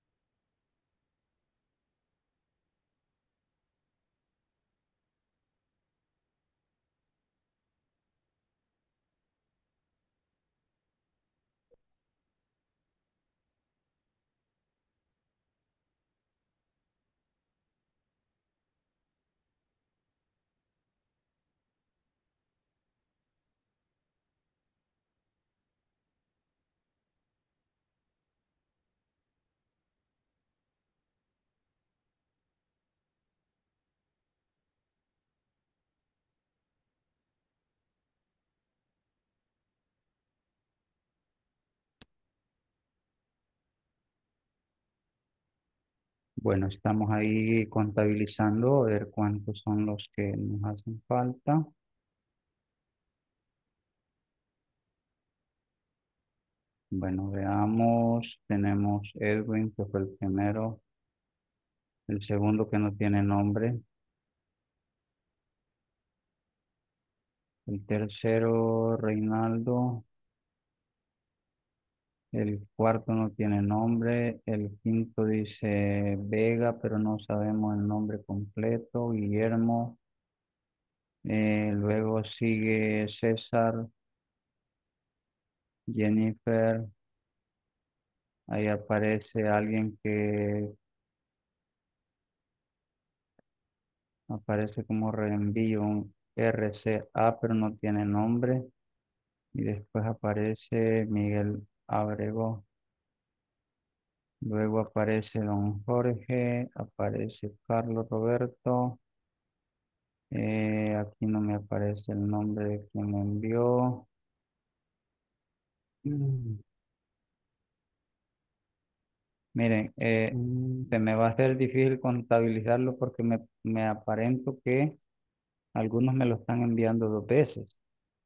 Bueno, estamos ahí contabilizando a ver cuántos son los que nos hacen falta. Bueno, veamos. Tenemos Edwin, que fue el primero. El segundo que no tiene nombre. El tercero, Reinaldo. El cuarto no tiene nombre. El quinto dice Vega, pero no sabemos el nombre completo. Guillermo. Eh, luego sigue César, Jennifer. Ahí aparece alguien que aparece como reenvío, un R C A, pero no tiene nombre. Y después aparece Miguel Abrego. Luego aparece don Jorge, aparece Carlos Roberto. Eh, aquí no me aparece el nombre de quien me envió. Mm. Miren, eh, se me va a hacer difícil contabilizarlo porque me, me aparento que algunos me lo están enviando dos veces.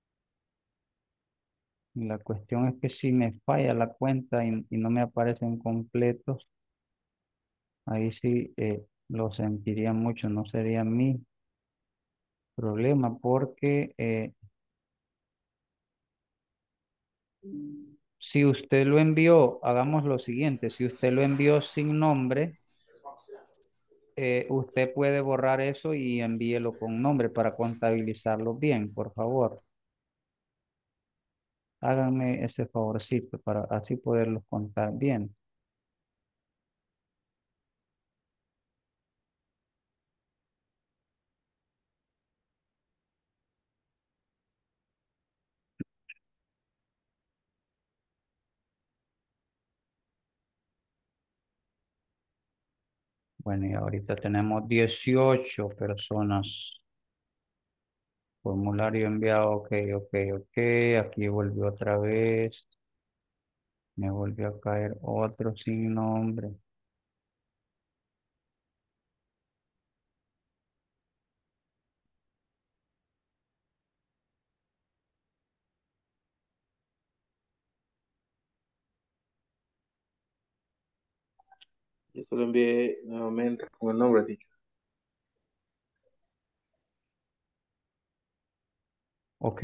Y la cuestión es que si me falla la cuenta y, y no me aparecen completos, ahí sí eh, lo sentiría mucho, no sería mi problema porque eh, si usted lo envió, hagamos lo siguiente, si usted lo envió sin nombre, eh, usted puede borrar eso y envíelo con nombre para contabilizarlo bien, por favor. Háganme ese favorcito para así poderlos contar bien. Bueno, y ahorita tenemos dieciocho personas. Formulario enviado, ok, ok, ok. Aquí volvió otra vez. Me volvió a caer otro sin nombre. Yo se lo envié nuevamente con el nombre, teacher. Ok.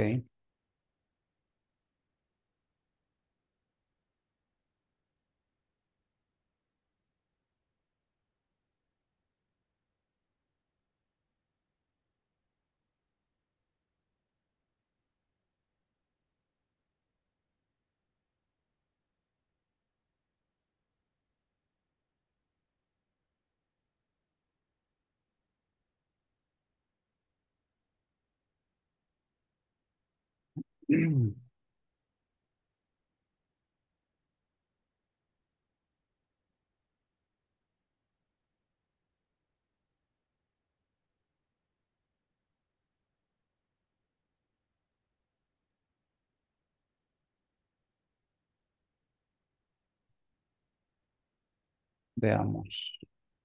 Veamos.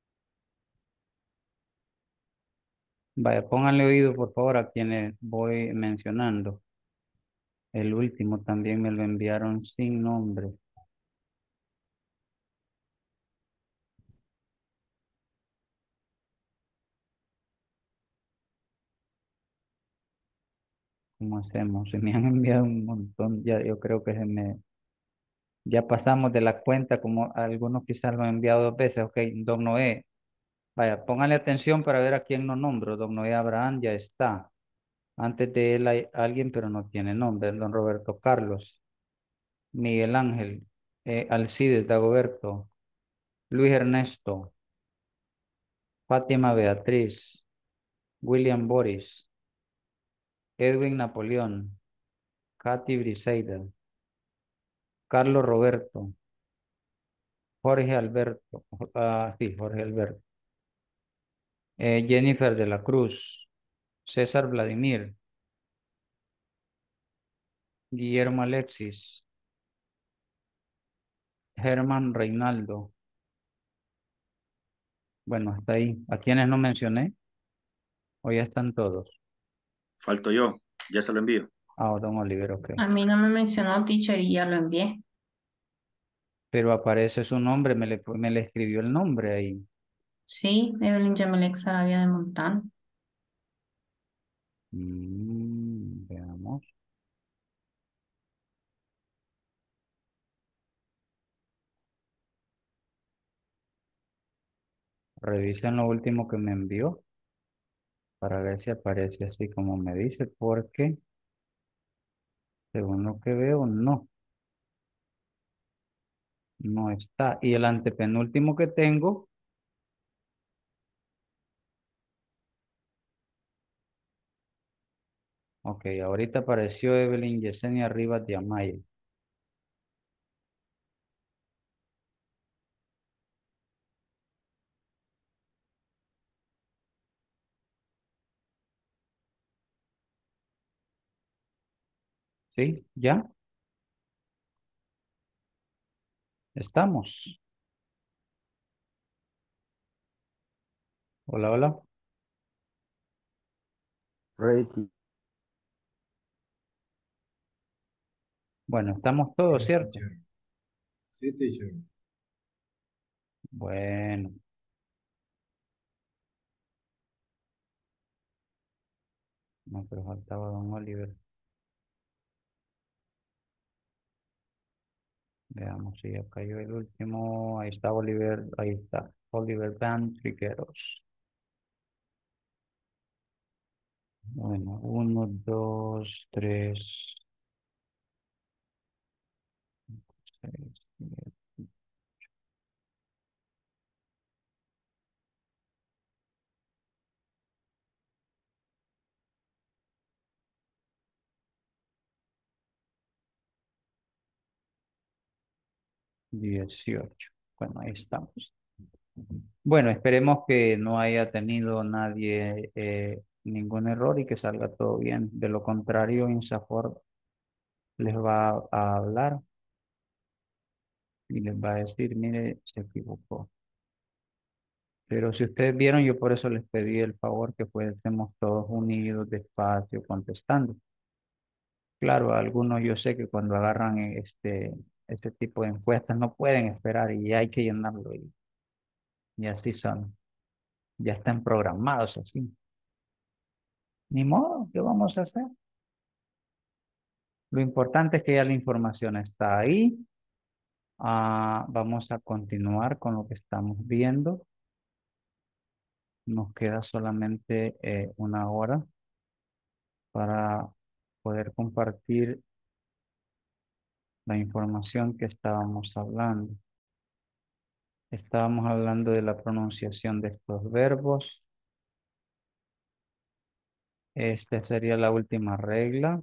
Vaya, pónganle oído por favor a quienes voy mencionando. El último también me lo enviaron sin nombre. ¿Cómo hacemos? Se me han enviado un montón. Ya yo creo que se me... Ya pasamos de la cuenta, como algunos quizás lo han enviado dos veces. Ok, don Noé. Vaya, pónganle atención para ver a quién no nombro. Don Noé Abraham ya está. Antes de él hay alguien, pero no tiene nombre. Don Roberto Carlos. Miguel Ángel. Eh, Alcides Dagoberto. Luis Ernesto. Fátima Beatriz. William Boris. Edwin Napoleón. Katy Briseida. Carlos Roberto. Jorge Alberto. Ah, sí, Jorge Alberto. Eh, Jennifer de la Cruz. César Vladimir. Guillermo Alexis. Germán Reinaldo. Bueno, hasta ahí. ¿A quiénes no mencioné? ¿O ya están todos? Falto yo, ya se lo envío. Ah, don Oliver, ok. A mí no me mencionó teacher y ya lo envié. Pero aparece su nombre, me le, me le escribió el nombre ahí. Sí, Evelyn Yamelec Sarabia de Montano. Mm, veamos. Revisen lo último que me envió. para ver si aparece así como me dice, porque según lo que veo, no, no está. Y el antepenúltimo que tengo, ok, ahorita apareció Evelyn Yesenia Rivas de Amaya. ¿Sí? ¿Ya? ¿Estamos? Hola, hola. Ready. Bueno, estamos todos, Yes, ¿cierto? teacher. Sí, teacher. Bueno, no, pero faltaba don Oliver. Veamos si ya cayó el último. Ahí está Oliver, ahí está. Oliver Van Trigueros. Bueno, uno, dos, tres, seis, siete, dieciocho. Bueno, ahí estamos. Bueno, esperemos que no haya tenido nadie eh, ningún error y que salga todo bien. De lo contrario, INSAFORP les va a hablar y les va a decir, mire, se equivocó. Pero si ustedes vieron, yo por eso les pedí el favor que fuésemos todos unidos, despacio, contestando. Claro, algunos yo sé que cuando agarran este, este tipo de encuestas no pueden esperar y hay que llenarlo y, y así son. Ya están programados así. Ni modo, ¿qué vamos a hacer? Lo importante es que ya la información está ahí. Ah, vamos a continuar con lo que estamos viendo. Nos queda solamente eh, una hora para poder compartir la información que estábamos hablando. Estábamos hablando de la pronunciación de estos verbos. Esta sería la última regla.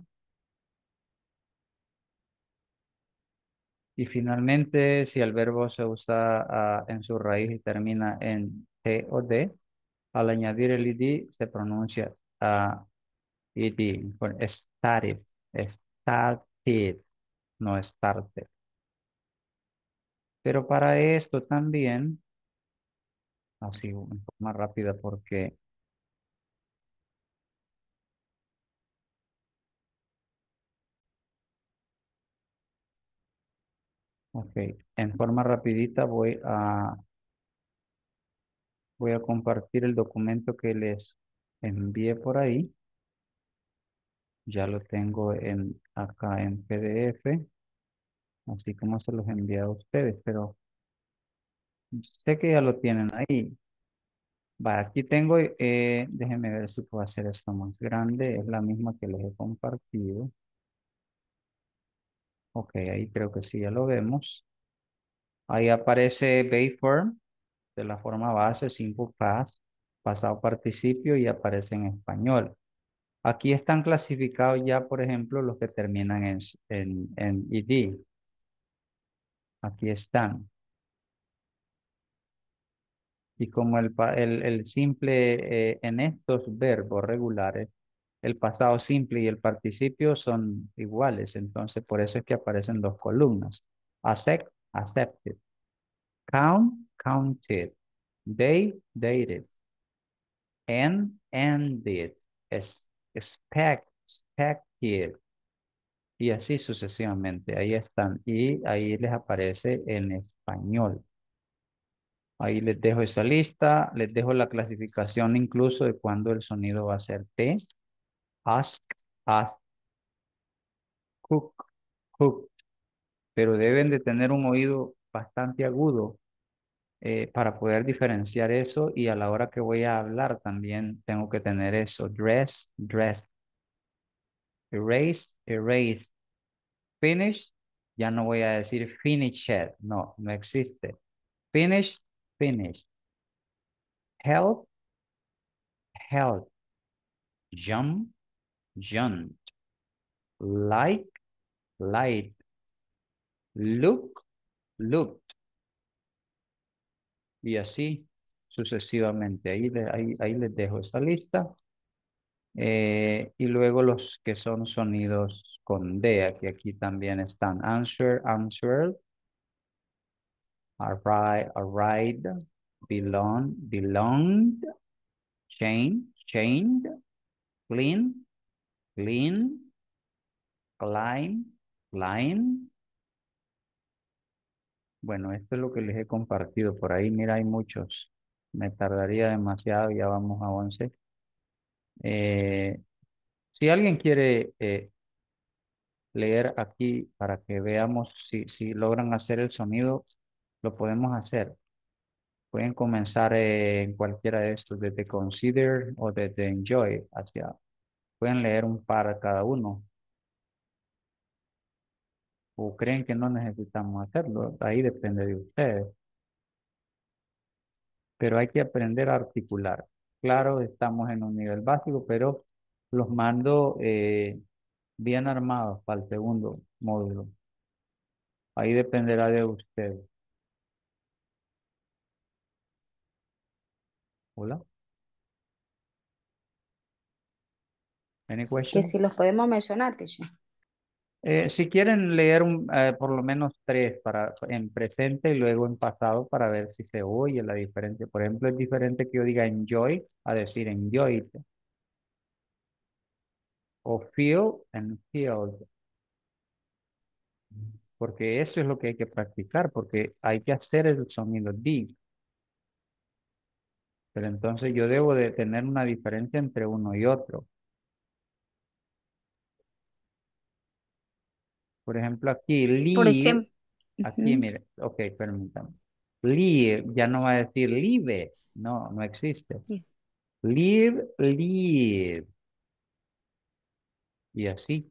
Y finalmente, si el verbo se usa ah, en su raíz y termina en T o D, al añadir el id se pronuncia ah, id. Por started, started, no started. Pero para esto también, así un poco más rápida porque, ok, en forma rapidita voy a, voy a compartir el documento que les envié por ahí. Ya lo tengo en, acá en P D F, así como se los envié a ustedes, pero sé que ya lo tienen ahí. Va, aquí tengo, eh, déjenme ver si puedo hacer esto más grande, es la misma que les he compartido. Ok, ahí creo que sí, ya lo vemos. Ahí aparece base form, de la forma base, simple past, pasado participio y aparece en español. Aquí están clasificados ya, por ejemplo, los que terminan en, en, en ed. Aquí están. Y como el, pa- el, el simple eh, en estos verbos regulares, el pasado simple y el participio son iguales. Entonces, por eso es que aparecen dos columnas. Accept, accepted. Count, counted. They, dated. End, ended. Es- expect, expected. Y así sucesivamente. Ahí están. Y ahí les aparece en español. Ahí les dejo esa lista, les dejo la clasificación incluso de cuándo el sonido va a ser T, ask, ask, cook, cook, pero deben de tener un oído bastante agudo eh, para poder diferenciar eso y a la hora que voy a hablar también tengo que tener eso. Dress, dress. Erase, erase. Finish, ya no voy a decir finished. No, no existe. Finish, finish. Help, help. Jump, jump. Like, light. Look, looked. Y así sucesivamente. Ahí, le- ahí, ahí les dejo esa lista. Eh, y luego los que son sonidos con D, que aquí también están. Answer, answered. Arrive, arrived. Belong, belonged. Chain, chained. Clean, clean. Climb, climb. Bueno, esto es lo que les he compartido por ahí. Mira, hay muchos. Me tardaría demasiado, ya vamos a once. Eh, si alguien quiere eh, leer aquí para que veamos si, si logran hacer el sonido, lo podemos hacer. Pueden comenzar eh, en cualquiera de estos, desde consider o desde enjoy, hacia, pueden leer un par cada uno. O creen que no necesitamos hacerlo, ahí depende de ustedes. Pero hay que aprender a articular. Claro, estamos en un nivel básico, pero los mando eh, bien armados para el segundo módulo. Ahí dependerá de usted. Hola. Any Que question? si los podemos mencionar, teacher. Eh, si quieren leer un, eh, por lo menos tres para, en presente y luego en pasado para ver si se oye la diferencia. Por ejemplo, es diferente que yo diga enjoy a decir enjoyed. O feel and filled. Porque eso es lo que hay que practicar, porque hay que hacer el sonido D. Pero entonces yo debo de tener una diferencia entre uno y otro. Por ejemplo, aquí, Por live, ejemplo, aquí, mire, ok, permítame. Live, ya no va a decir live, no, no existe. Live, live. Y así.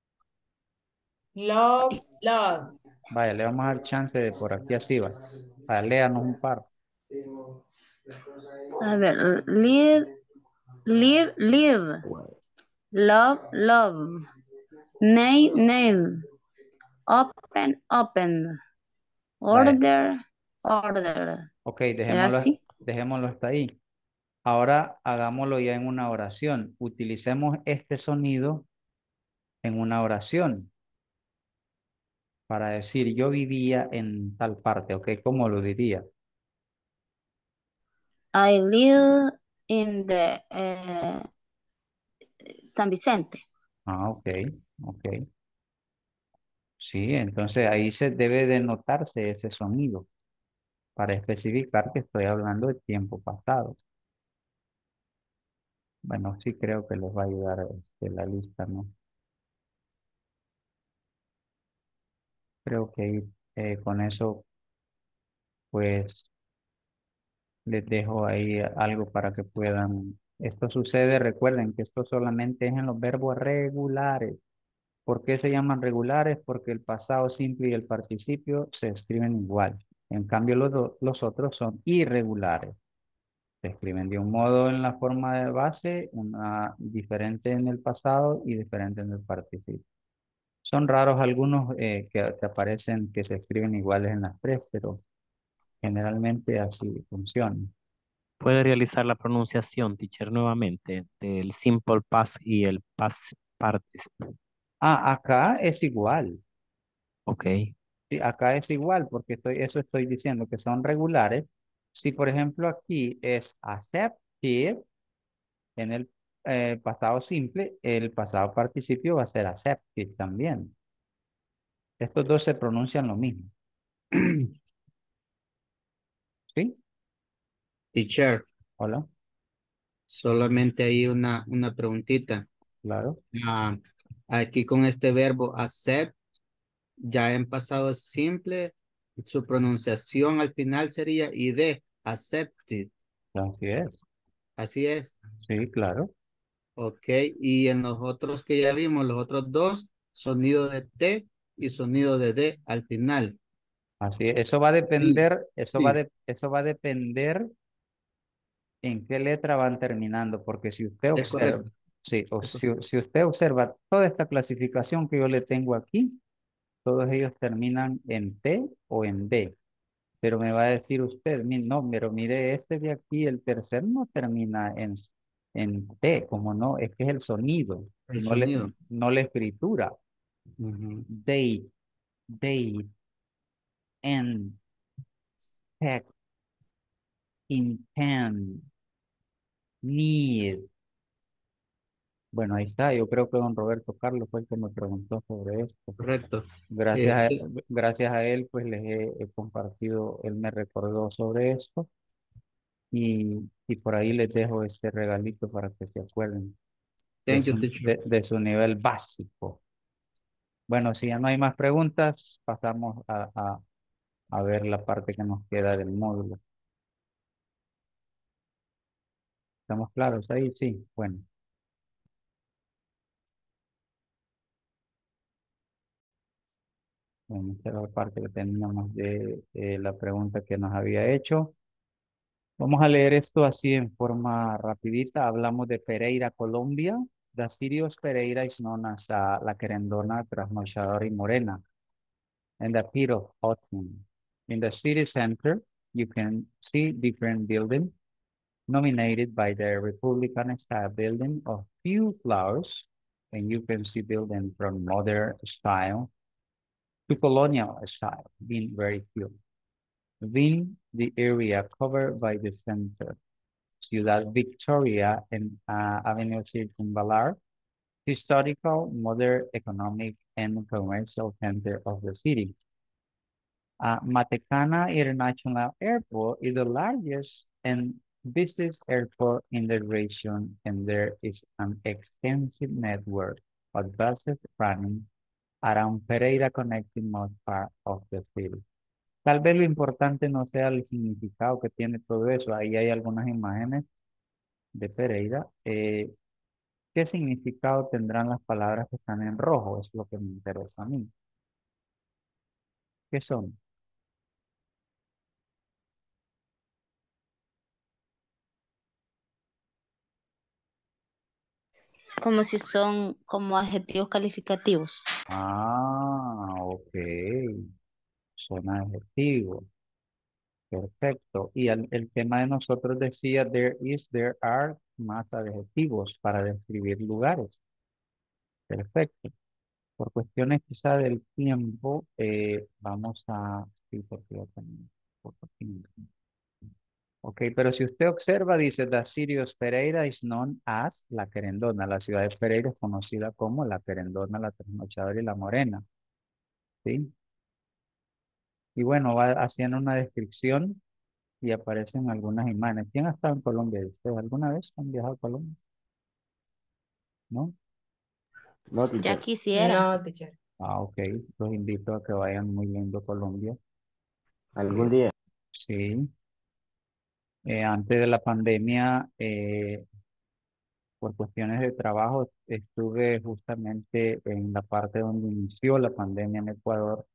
Love, love. Vaya, le vamos a dar chance de por aquí así, va. Vaya, léanos un par. a ver, live, live, live, love, love, name, name, open, open, Vaya, order, order. ok, ¿Será dejémoslo, así? dejémoslo hasta ahí. Ahora hagámoslo ya en una oración. Utilicemos este sonido en una oración para decir yo vivía en tal parte, ¿ok? ¿Cómo lo diría? I live in the eh, San Vicente. Ah, ok, ok. Sí, entonces ahí se debe de notarse ese sonido para especificar que estoy hablando de tiempo pasado. Bueno, sí creo que les va a ayudar este, la lista, ¿no? Creo que eh, con eso, pues, les dejo ahí algo para que puedan. Esto sucede, recuerden que esto solamente es en los verbos regulares. ¿Por qué se llaman regulares? Porque el pasado simple y el participio se escriben igual. En cambio, los, do- los otros son irregulares. Se escriben de un modo en la forma de base, una diferente en el pasado y diferente en el participio. Son raros algunos eh, que, que aparecen que se escriben iguales en las tres, pero generalmente así funciona. Puede realizar la pronunciación, teacher, nuevamente, del simple past y el past participle. Ah, acá es igual. Ok. Sí, acá es igual porque estoy, eso estoy diciendo que son regulares. Si por ejemplo aquí es accepted en el eh, pasado simple, el pasado participio va a ser accepted también. Estos dos se pronuncian lo mismo. ¿Sí? Teacher, Hola, solamente hay una, una preguntita. claro. Ah, aquí con este verbo accept, ya en pasado simple Su pronunciación al final sería I D, accepted. Así es. Así es. Sí, claro. Ok, y en los otros que ya vimos, los otros dos, sonido de T y sonido de D al final. Así es. Eso va a Sí, depender, eso va sí, de, eso va a depender en qué letra van terminando, porque si usted es observa, correcto. sí, o Es si, correcto. si usted observa toda esta clasificación que yo le tengo aquí, todos ellos terminan en T o en D. Pero me va a decir usted, "Mi- no, pero mire, este de aquí, el tercer no termina en, en T, como no, es que es el sonido, El no, le, sonido. no la escritura. Ujú. Date, date, and, spec, intend, need. Bueno, ahí está. Yo creo que don Roberto Carlos fue el que me preguntó sobre esto. Correcto. Eh, Gracias a, sí. gracias a él, pues les he, he compartido, él me recordó sobre esto y, y por ahí les dejo este regalito para que se acuerden de Thank you, su, teacher. de, de su nivel básico. Bueno, si ya no hay más preguntas, pasamos a, a, a ver la parte que nos queda del módulo. ¿Estamos claros ahí? Sí, bueno. Bueno, esta era la parte que teníamos de eh, la pregunta que nos había hecho. Vamos a leer esto así en forma rapidita. Hablamos de Pereira, Colombia. The city of Pereira is known as uh, La Querendona, Trasnochadora y Morena, and the pit of autumn. In the city center, you can see different buildings nominated by the Republican style building of few flowers, and you can see buildings from modern style to colonial style, being very few. Within the area covered by the center, Ciudad Victoria and uh, Avenue Circunvalar, historical, modern, economic, and commercial center of the city. Uh, Matecana International Airport is the largest and busiest airport in the region, and there is an extensive network of buses running around Pereira connecting most part of the city. Tal vez lo importante no sea el significado que tiene todo eso. Ahí hay algunas imágenes de Pereira. Eh, ¿qué significado tendrán las palabras que están en rojo? Es lo que me interesa a mí. ¿Qué son? Es como si son como adjetivos calificativos. Ah, ok. Son adjetivos. Perfecto. Y el, el tema de nosotros decía, there is, there are, más adjetivos para describir lugares. Perfecto. Por cuestiones quizá del tiempo, eh, vamos a... sí, porque ya tenemos poco tiempo. Ok, pero si usted observa, dice, the city of Pereira is known as La Querendona. La ciudad de Pereira es conocida como La Querendona, La Trasnochadora y La Morena. ¿Sí? Y bueno, va haciendo una descripción y aparecen algunas imágenes. ¿Quién ha estado en Colombia? ¿Ustedes alguna vez han viajado a Colombia? ¿No? No, Ya teacher. quisiera. No, teacher. Ah, ok. Los invito a que vayan muy lindo Colombia. Algún Eh, día. sí. Eh, antes de la pandemia, eh, por cuestiones de trabajo, estuve justamente en la parte donde inició la pandemia en Ecuador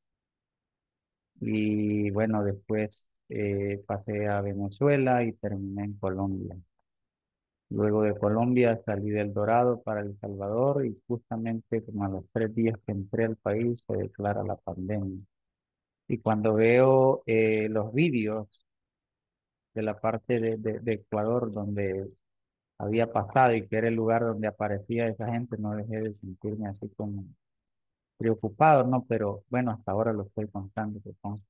y bueno, después eh, pasé a Venezuela y terminé en Colombia. Luego de Colombia salí del Dorado para El Salvador y justamente como a los tres días que entré al país se declara la pandemia. Y cuando veo eh, los vídeos de la parte de, de, de Ecuador donde había pasado y que era el lugar donde aparecía esa gente, no dejé de sentirme así como preocupado, ¿no? Pero bueno, hasta ahora lo estoy contando, supongo.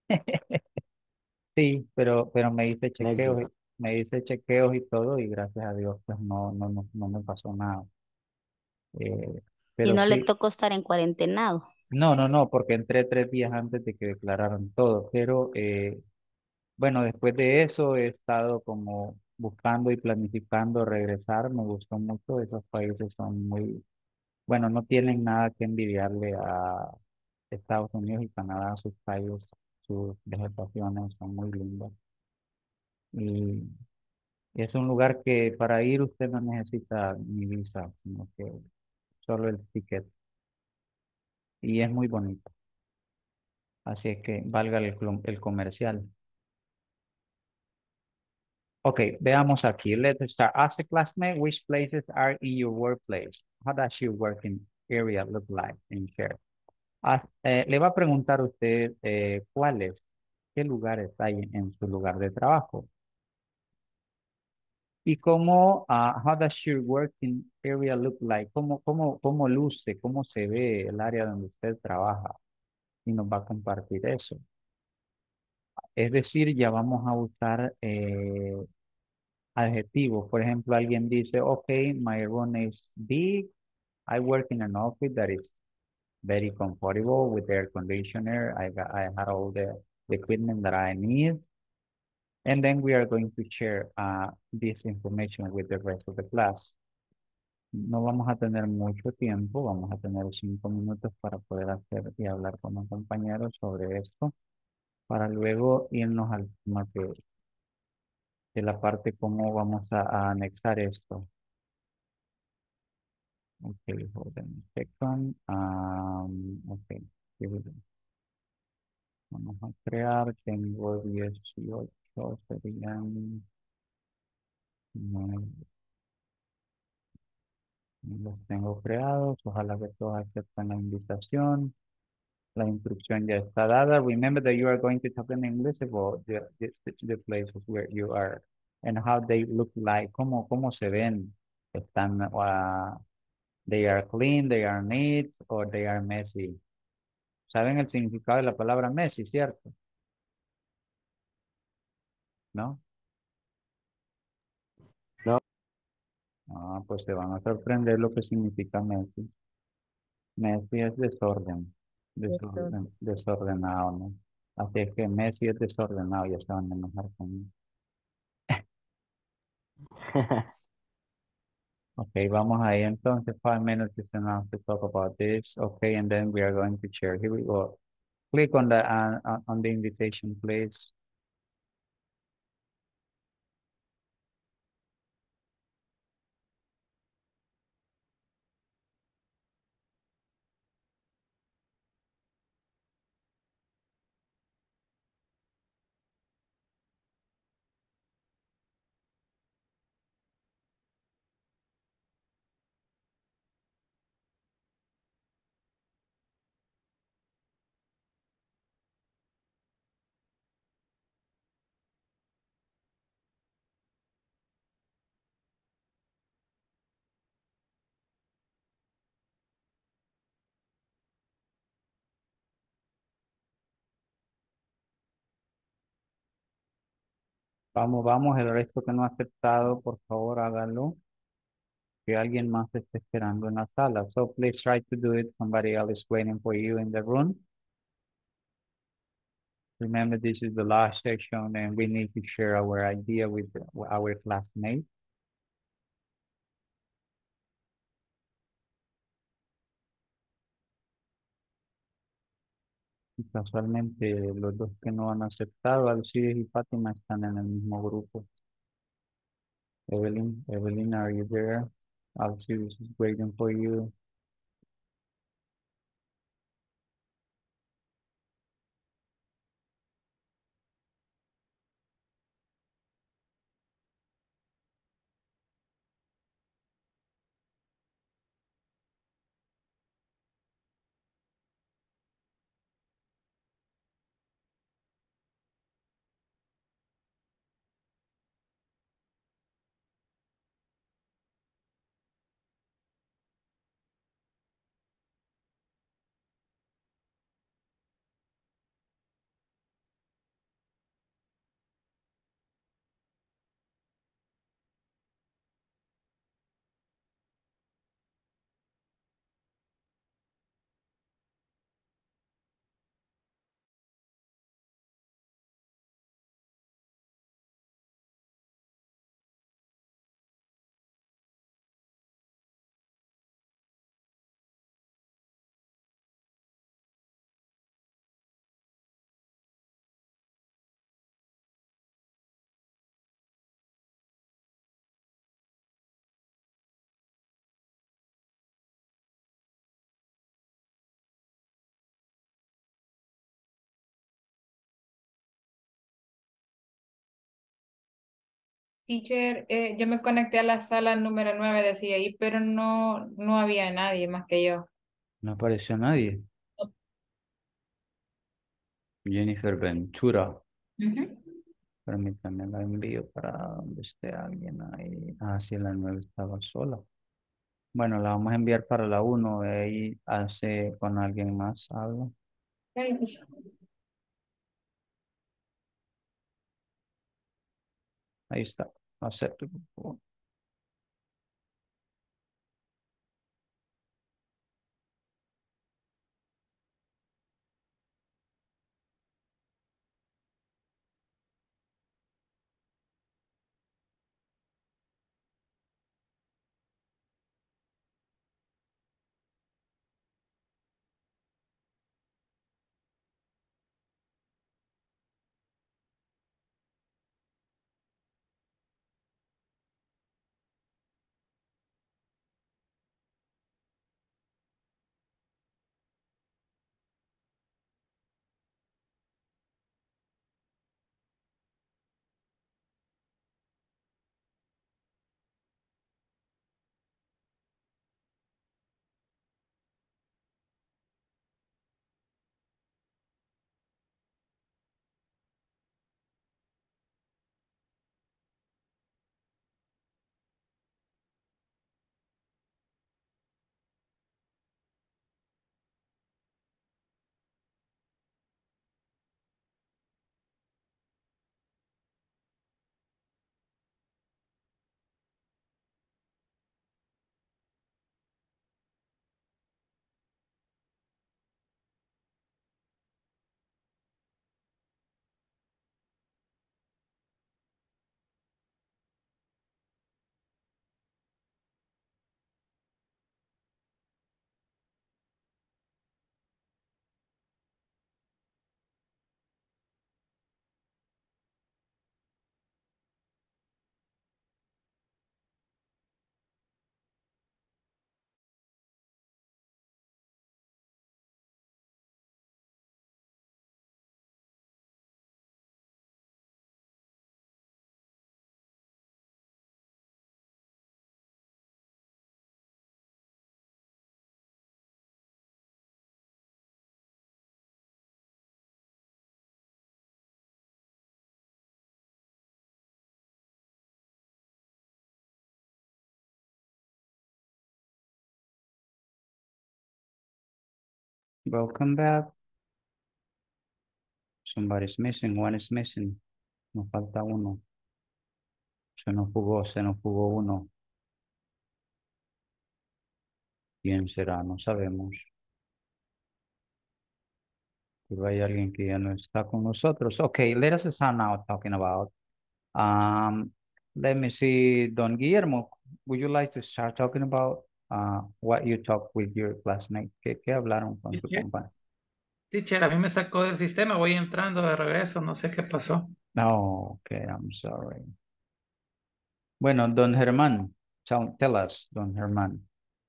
Sí, pero, pero me hice chequeos, Anécdota. y- me hice chequeos y todo y gracias a Dios pues no, no, no, no me pasó nada. Eh, Y pero no le sí, tocó estar en cuarentenado. no, no, no, porque entré tres días antes de que declararan todo, pero eh, bueno, después de eso he estado como buscando y planificando regresar, me gustó mucho, esos países son muy, bueno, no tienen nada que envidiarle a Estados Unidos y Canadá, sus calles sus vegetaciones son muy lindas. Y es un lugar que para ir usted no necesita ni visa, sino que solo el ticket. Y es muy bonito. Así es que valga el, clon- el comercial. Ok, veamos aquí. Let's start. As a classmate, which places are in your workplace? How does your working area look like in share? Ah, eh, le va a preguntar usted eh, cuáles, qué lugares hay en, en su lugar de trabajo. Y cómo, ah, how does your working area look like? ¿Cómo, cómo, cómo luce, cómo se ve el área donde usted trabaja? Y nos va a compartir eso. Es decir, ya vamos a usar eh, adjetivos. Por ejemplo, alguien dice, okay, my room is big. I work in an office that is very comfortable with air conditioner. I got, I had all the, the equipment that I need. And then we are going to share uh, this information with the rest of the class. No vamos a tener mucho tiempo, vamos a tener cinco minutos para poder hacer y hablar con los compañeros sobre esto, para luego irnos al tema que, de la parte cómo vamos a, a anexar esto. Ok, hold on a second. Um, ok, here we go. Vamos a crear, tengo dieciocho, serían nueve. Los tengo creados, ojalá que todos acepten la invitación. La instrucción ya está dada. Remember that you are going to talk in English about the, the, the places where you are and how they look like, cómo, cómo se ven. Están, uh, they are clean, they are neat, or they are messy. ¿Saben el significado de la palabra messy, cierto? ¿No? No. Ah, pues se van a sorprender lo que significa messy. Messy es desorden, desorden, desordenado, ¿no? Así es que Messi es desordenado, ya se van a enojar conmigo. Okay, vamos ahí entonces, five minutes is enough to talk about this. Okay, and then we are going to share. Here we go. Click on the, uh, uh, on the invitation, please. Vamos, vamos, el resto que no ha aceptado, por favor, hágalo. Que alguien más esté esperando en la sala. So please try to do it. Somebody else is waiting for you in the room. Remember, this is the last section and we need to share our idea with our classmates. Y casualmente los dos que no han aceptado, Alcides y Fátima, están en el mismo grupo. Evelyn, Evelyn, are you there? Alcides is waiting for you. Teacher, eh, yo me conecté a la sala número nueve, decía ahí, pero no, no había nadie más que yo. No apareció nadie. Jennifer Ventura. Ujú. Permítame, la envío para donde esté alguien ahí. Ah, sí, la nueve estaba sola. Bueno, la vamos a enviar para la uno. Ahí hace con alguien más algo. Ay, teacher. Ahí está. Acepto, por favor. Welcome back. Somebody's missing. One is missing. Nos falta uno. Se nos jugó, se nos jugó uno. ¿Quién será? No sabemos. Pero hay alguien que ya no está con nosotros. Okay, let us start now talking about. Um, let me see, Don Guillermo, would you like to start talking about uh, what you talked with your classmate? ¿Qué, qué hablaron con tu Teacher, compañero? teacher, a mí me sacó del sistema, voy entrando de regreso, no sé qué pasó. No, okay, I'm sorry. Bueno, Don Germán, tell, tell us, Don Germán.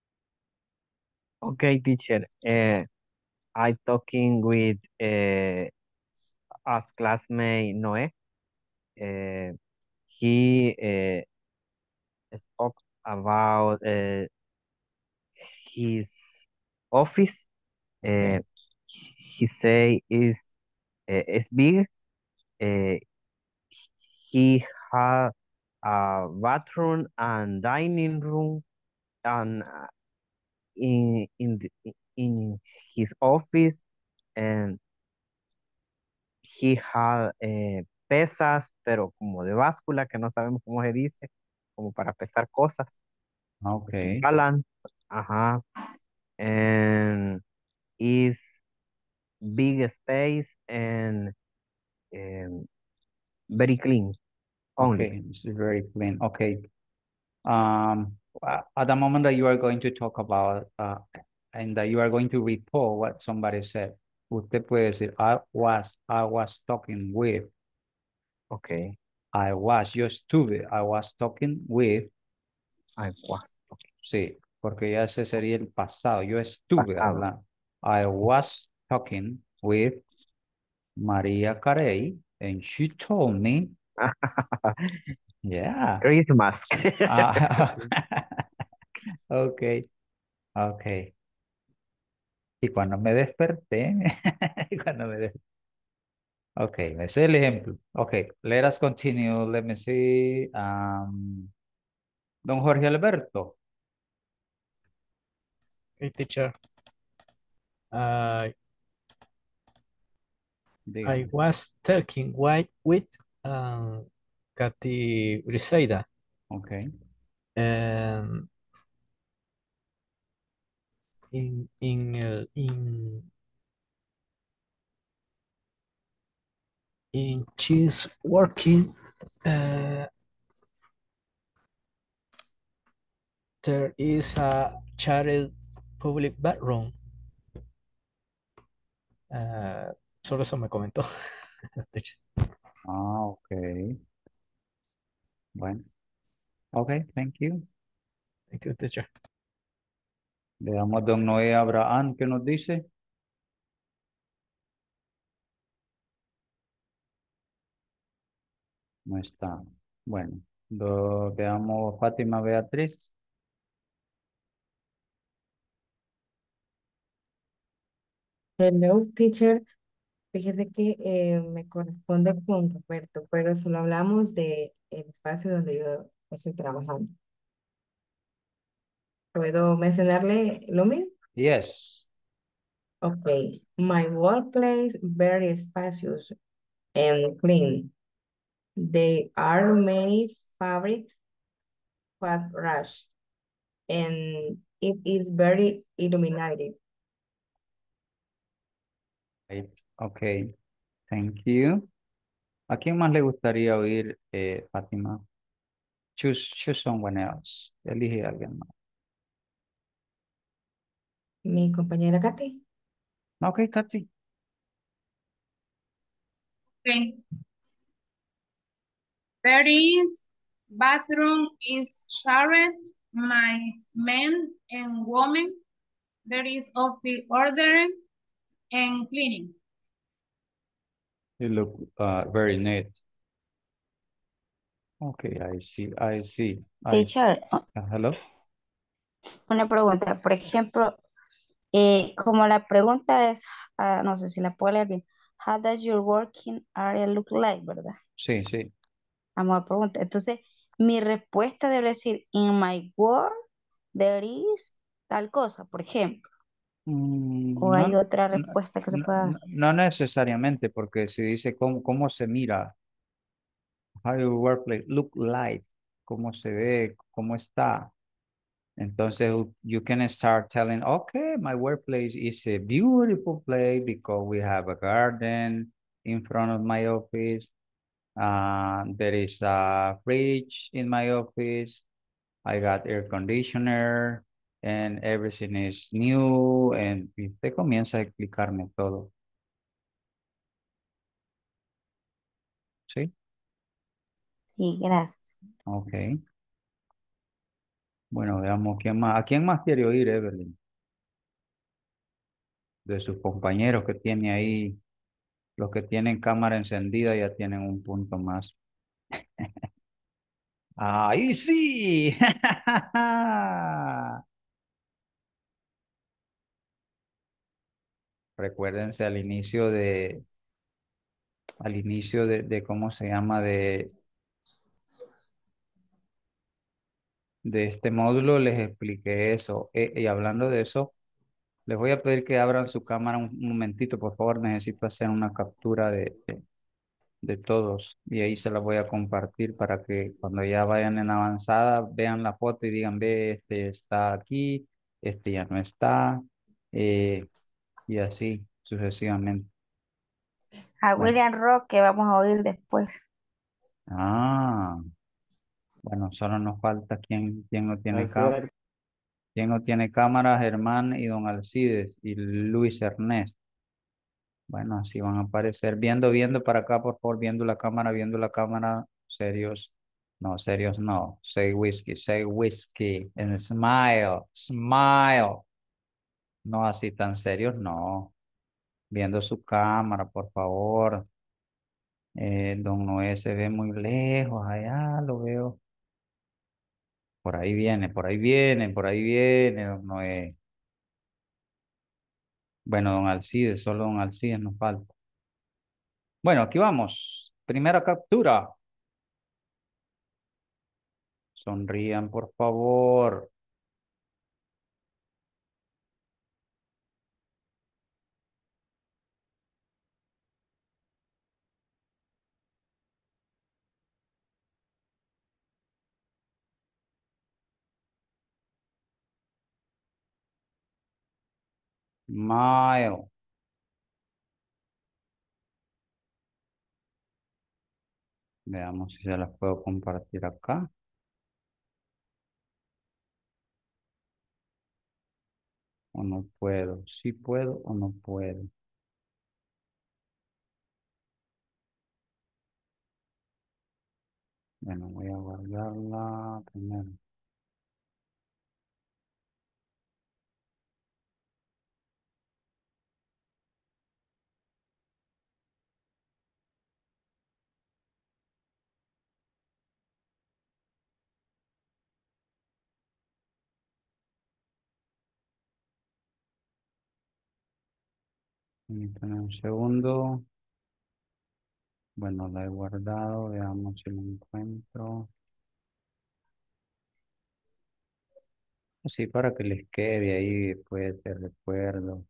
Okay, teacher. Uh, I talking with uh, as classmate Noé. Uh, he uh, spoke about uh, his office. Uh, Okay. he say is uh, is big. Uh, he had a bathroom and dining room, and uh, in in the, in his office, and he had eh, pesas, pero como de báscula, que no sabemos cómo se dice, como para pesar cosas. Okay. Balance, ajá. And is big space and um, very clean only. Okay, it's very clean. Okay. Um, uh, at the moment that you are going to talk about uh, and that you are going to report what somebody said, usted puede decir, I was, I was talking with, Okay, I was, yo estuve, I was talking with, I was sí, porque ya ese sería el pasado, yo estuve pasado. hablando. I was talking with Maria Carey and she told me, Yeah. Christmas. Ah, ok, ok. Y cuando me desperté, y cuando me des- ok, ese es el ejemplo. Ok, let us continue. Let me see. Um, don Jorge Alberto, Hey, teacher. I I dígame. was talking wi- with um, Katy Briseida, Ok. and in in uh, in in she's working. Uh, there is a shared public bathroom. Uh, solo eso me comentó. Teacher. Ah, ok. Bueno, ok, thank you. Thank you, teacher. Veamos don Noé Abraham, ¿qué nos dice? No está. Bueno, do- veamos Fátima Beatriz. Hello, teacher. Fíjese que eh, me corresponde con Roberto, pero solo hablamos de el espacio donde yo estoy trabajando. ¿Puedo mencionarle lo mismo? Yes. Okay. My workplace very spacious and clean. There are many fabric fat rush and it is very illuminated. Right. Ok, thank you. ¿A quién más le gustaría oír, eh, Fátima? Choose, choose someone else. Elige a alguien más. Mi compañera Katy. Ok, Katy. Okay. There is bathroom is shared, my men and women. There is office ordering and cleaning. You look uh, very neat. Okay, I see, I see. I see. Teacher, Uh, hello? una pregunta. Por ejemplo, eh, como la pregunta es, ah, no sé si la puedo leer bien. How does your working area look like, ¿verdad? Sí, sí. Vamos a preguntar. Entonces, mi respuesta debe decir, in my work, there is tal cosa, por ejemplo. Mm, O hay no, otra no, respuesta que se no- pueda dar. no- no necesariamente, porque si dice cómo, cómo se mira, how your workplace look like, cómo se ve, cómo está. Entonces, you can start telling, okay, my workplace is a beautiful place because we have a garden in front of my office. Uh, there is a fridge in my office. I got air conditioner and everything is new. And y usted comienza a explicarme todo. ¿Sí? Sí, gracias. Ok. Bueno, veamos quién más. ¿A quién más quiere oír, Evelyn? De sus compañeros que tiene ahí. Los que tienen cámara encendida ya tienen un punto más. ¡Ahí sí! Recuérdense al inicio de, al inicio de, de ¿cómo se llama? De, de este módulo les expliqué eso. Eh, y hablando de eso, les voy a pedir que abran su cámara un, un momentito, por favor. Necesito hacer una captura de, de, de todos y ahí se la voy a compartir para que cuando ya vayan en avanzada vean la foto y digan, ve, este está aquí, este ya no está, eh, y así sucesivamente. A Bueno, William Rock que vamos a oír después. ah, bueno, solo nos falta quien, quien no tiene cámara. Hacer, Quien no tiene cámara, Germán y don Alcides y Luis Ernest. Bueno, así van a aparecer. Viendo, viendo para acá, por favor, viendo la cámara, viendo la cámara. Serios. No, serios no. Say whiskey, say whiskey. And smile, smile. No así tan serios, no. Viendo su cámara, por favor. Eh, don Noé se ve muy lejos, allá lo veo. Por ahí viene, por ahí viene, por ahí viene, don Noé. Bueno, don Alcides, solo don Alcides nos falta. Bueno, aquí vamos. Primera captura. Sonrían, por favor. Mile. Veamos si se las puedo compartir acá. O no puedo. Sí puedo o no puedo. Bueno, voy a guardarla primero. Permítame un segundo. Bueno, la he guardado. Veamos si la encuentro. Así para que les quede ahí después de recuerdo.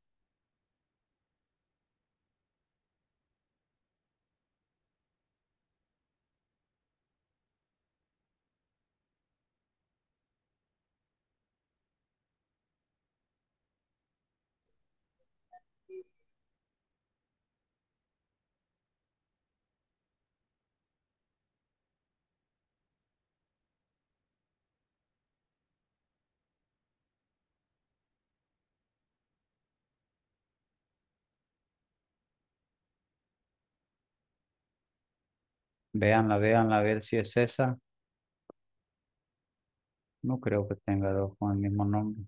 Véanla, véanla, a ver si es esa. No creo que tenga dos con el mismo nombre.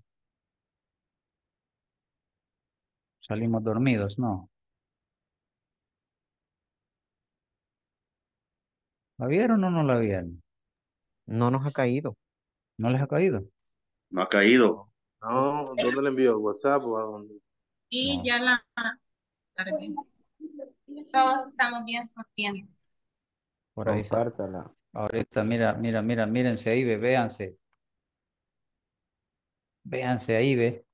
Salimos dormidos, ¿no? ¿La vieron o no la vieron? No nos ha caído. ¿No les ha caído? No ha caído. No, ¿dónde le envió? ¿WhatsApp o a dónde? Y No. ya la cargué. Todos estamos bien sonrientes. Por ahí. Compártala. Ahorita, mira, mira, mira, mírense ahí, ve, véanse. Véanse ahí, ve.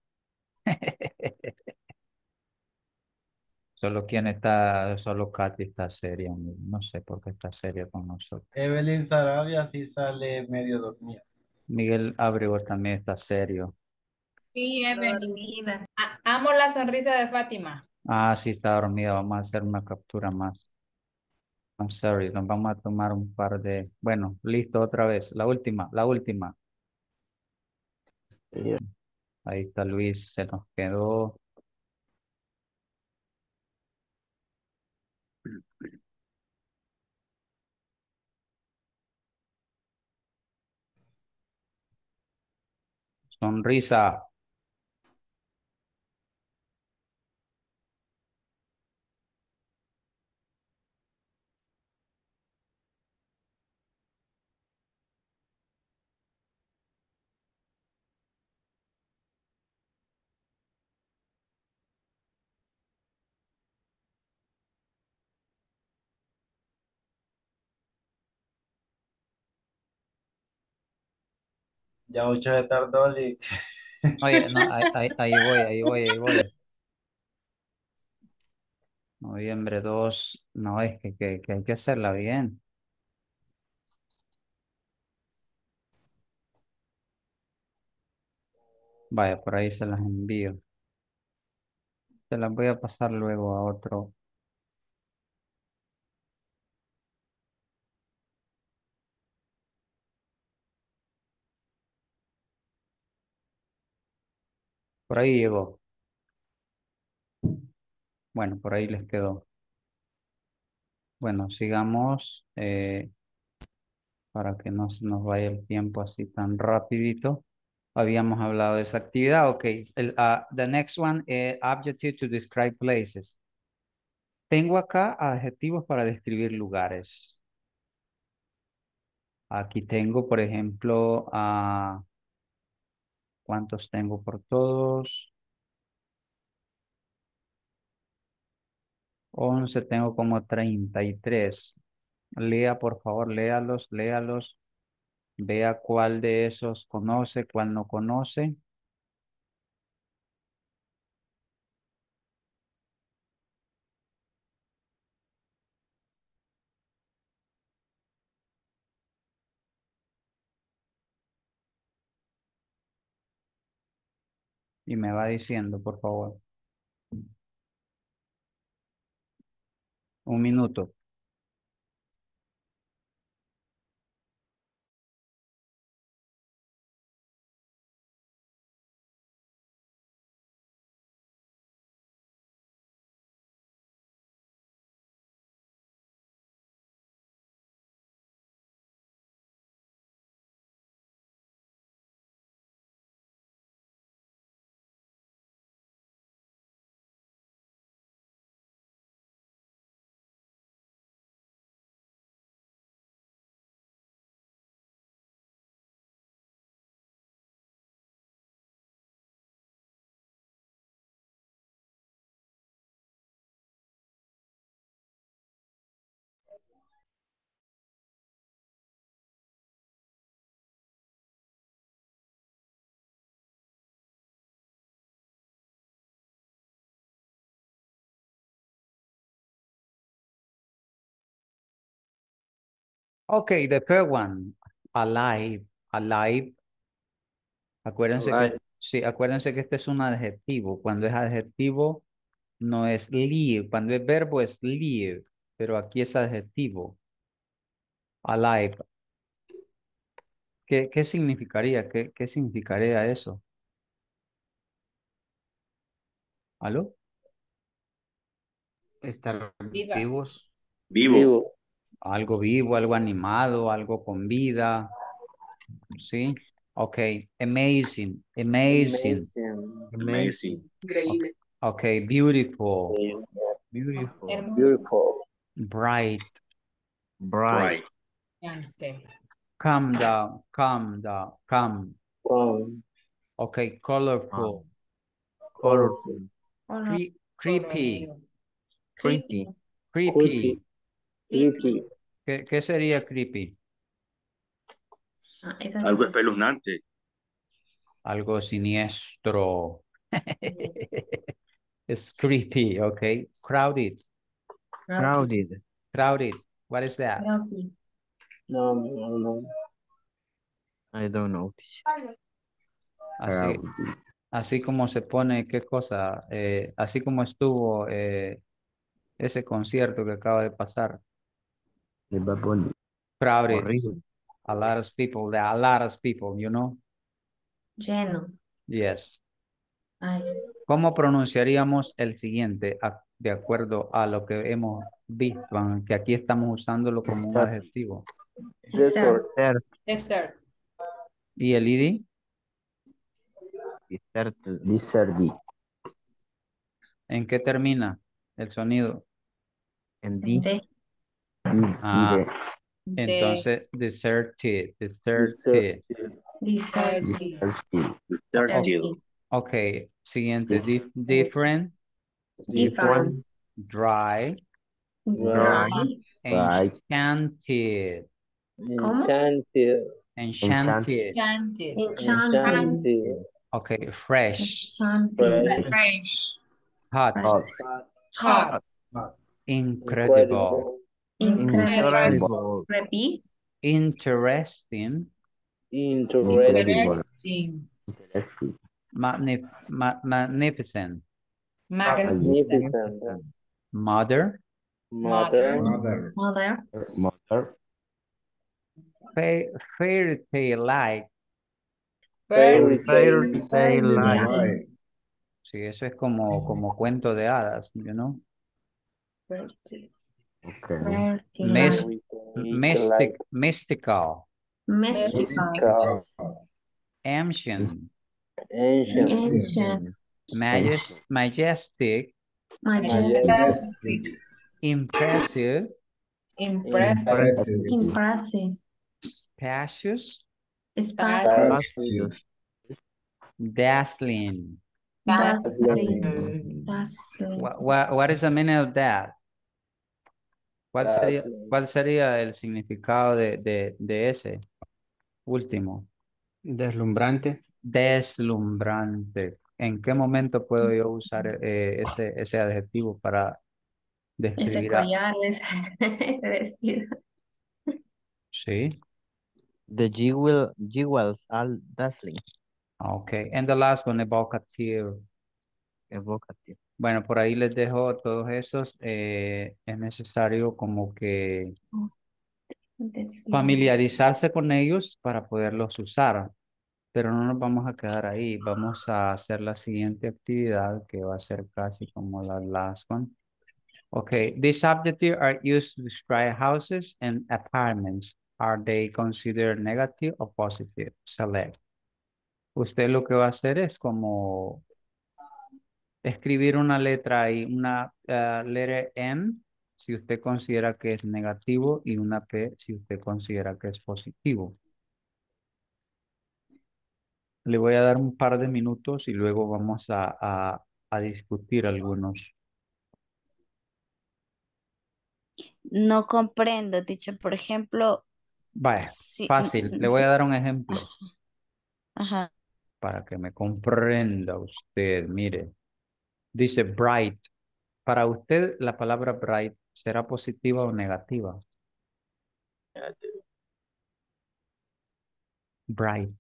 Solo quien está, solo Katy está seria. No sé por qué está seria con nosotros. Evelyn Sarabia sí sale medio dormida. Miguel Abrego también está serio. Sí, Evelyn. A- amo la sonrisa de Fátima. Ah, sí, está dormida. Vamos a hacer una captura más. I'm sorry, nos vamos a tomar un par de... Bueno, listo, otra vez. La última, la última. Ahí está Luis, se nos quedó. Sonrisa. Ya mucho de tardó y Oye, no, ahí, ahí, ahí voy, ahí voy, ahí voy. Noviembre dos. No, es que, que, que hay que hacerla bien. Vaya, por ahí se las envío. Se las voy a pasar luego a otro. Por ahí llegó. Bueno, por ahí les quedó. Bueno, sigamos eh, para que no se nos vaya el tiempo así tan rapidito. Habíamos hablado de esa actividad. Ok, el, uh, the next one, eh, adjective to describe places. Tengo acá adjetivos para describir lugares. Aquí tengo, por ejemplo, a ¿cuántos tengo por todos? once, tengo como treinta y tres. Lea, por favor, léalos, léalos. Vea cuál de esos conoce, cuál no conoce. Y me va diciendo, por favor. Un minuto. Okay, the third one. Alive. Alive. Acuérdense que, Alive. sí, acuérdense que este es un adjetivo. Cuando es adjetivo, no es live. Cuando es verbo, es live. Pero aquí es adjetivo. Alive. ¿Qué, qué significaría? ¿Qué, qué significaría eso? ¿Aló? Estar Viva. vivos. Vivo. Vivo. Algo vivo, algo animado, algo con vida. ¿Sí? Ok. Amazing. Amazing. Amazing. Amazing. Increíble. Ok. Beautiful. Beautiful. Hermoso. Beautiful. Bright. Bright. Brillante. Calm down. Calm down. Calm. Calm. Ok. Colorful. Colorful. Cre- creepy. Creepy. Creepy. Creepy. ¿Qué, qué sería creepy? Ah, esa sí. Algo espeluznante. Algo siniestro. It's creepy, okay. Crowded. Crowded. Crowded. What is that? Crowded. No, no, no. I don't know. Así, así como se pone, ¿qué cosa? Eh, así como estuvo eh, ese concierto que acaba de pasar. De Bad Bunny. Crowded. Horrible. A lot of people. There are a lot of people, you know? Lleno. Yes. Ay. ¿Cómo pronunciaríamos el siguiente a- de acuerdo a lo que hemos visto? Que aquí estamos usándolo como un Desert. adjetivo. Desert. Desert. Desert. ¿Y el I D? Desert. Desert. ¿En qué termina el sonido? En D. De. Ah, De. entonces, deserted, Desert. deserted. Desert. Deserted. Ok, siguiente, dif- different, Different. dry, Dry. Right. enchanted, ¿Cómo? Enchanted. enchanted. Enchanted. Enchanted. Ok, fresh, Enchanted. Fresh. hot, Hot. Hot. incredible, Incredible. Repeat. interesting, Interesting. Interesting. Interesting. magnif- ma- magnificent, Magnificent. Magnificent. mother, Mother. Mother. Mother. Mother. fa- fairy tale like. Fairy Fairy tale. tale like. Right. Sí, eso es como, como cuento de hadas, you know? Okay. Mys- Fairy tale mystic, like. mystical, Mystical. Mystical. ancient, Ancient. Ancient. majest, majestic, Majestic. Majestic. impressive, Impressive. Impressive. spacious, Espacio. Espacios. dazzling. Dazzling. Dazzling. What, what, what is the meaning of that? ¿Cuál sería, Dazzling. cuál sería el significado de, de, de ese último? Deslumbrante. Deslumbrante. ¿En qué momento puedo yo usar eh, ese, ese adjetivo para Ese describir a... collar, ese, ese vestido. Sí, The jewel, jewels are dazzling. ok. And the last one, evocative. Evocative. Bueno, por ahí les dejo todos esos. eh, es necesario como que familiarizarse con ellos para poderlos usar. Pero no nos vamos a quedar ahí. Vamos a hacer la siguiente actividad que va a ser casi como la last one. Okay, these adjectives are used to describe houses and apartments. Are they considered negative or positive? Select. Usted lo que va a hacer es como escribir una letra ahí, una uh, letra N si usted considera que es negativo y una P si usted considera que es positivo. Le voy a dar un par de minutos y luego vamos a, a, a discutir algunos. No comprendo, teacher. Por ejemplo, Vaya, sí. fácil. Le voy a dar un ejemplo Ajá. para que me comprenda usted. Mire, dice bright. Para usted, la palabra bright, ¿será positiva o negativa? Bright.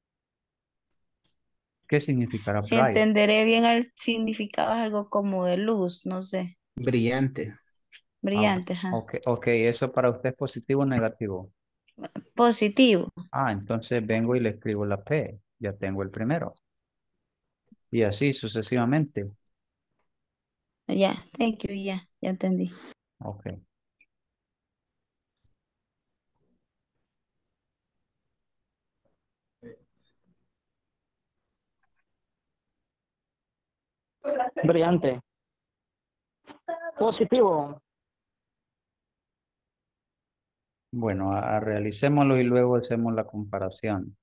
¿Qué significará Si bright? entenderé bien el significado, es algo como de luz, no sé. Brillante. Brillante, Ah, ajá. ok, ok, ¿eso para usted es positivo o negativo? Positivo. Ah, entonces vengo y le escribo la P. Ya tengo el primero. Y así sucesivamente. Ya, thank you, ya, ya entendí. Ok. Brillante. Positivo. Bueno, a- a realicémoslo y luego hacemos la comparación.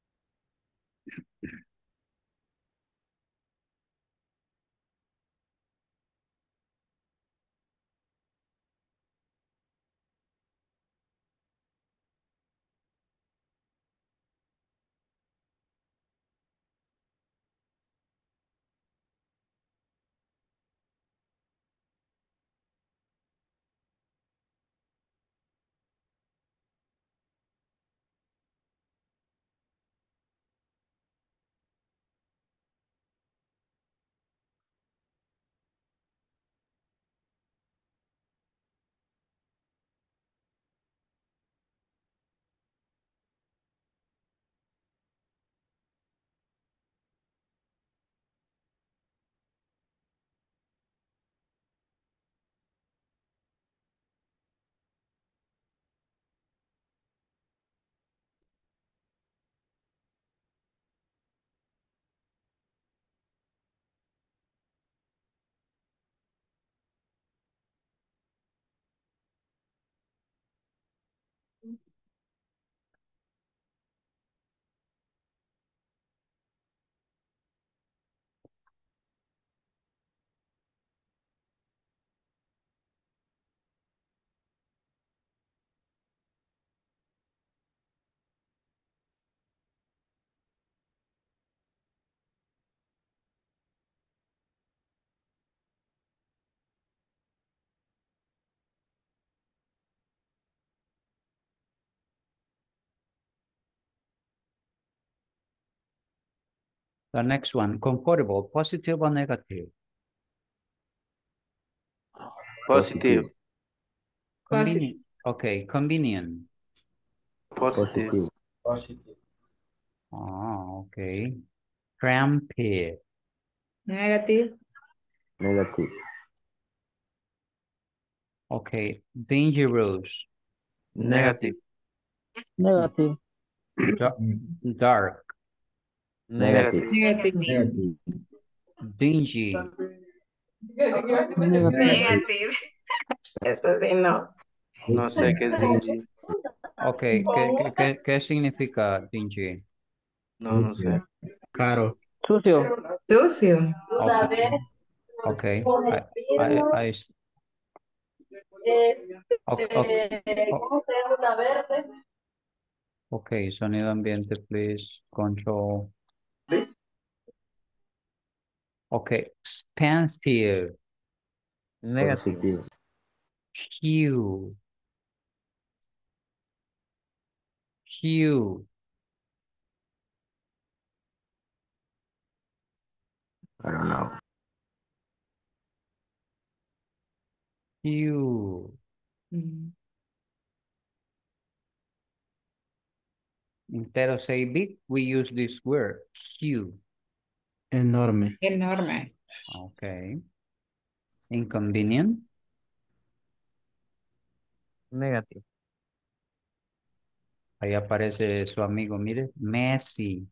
The next one, comfortable, positive or negative? Positive. Convenient. Okay, convenient. Positive. Positive. Ah, okay. Cramped. Negative. Negative. Okay, dangerous. Negative. Negative. Da- dark. Negative. Negative. Negative. Dingy. Negative. Negative. Eso sí, no. No sé qué es dingy. Ok, ¿qué, qué, qué, qué significa dingy? No, no sé. Caro. Sucio. Sucio. Ok, ok. I, I, I, ok, ok, o- ok, sonido ambiente, please. Control. Ok, expansive. Negativo. Positivo. Hue. Hue. I don't know. Hue. Mm. Instead of say big, we use this word, hue. Enorme. Enorme. Okay. Inconvenient. Negativo. Ahí aparece su amigo, mire, Messi.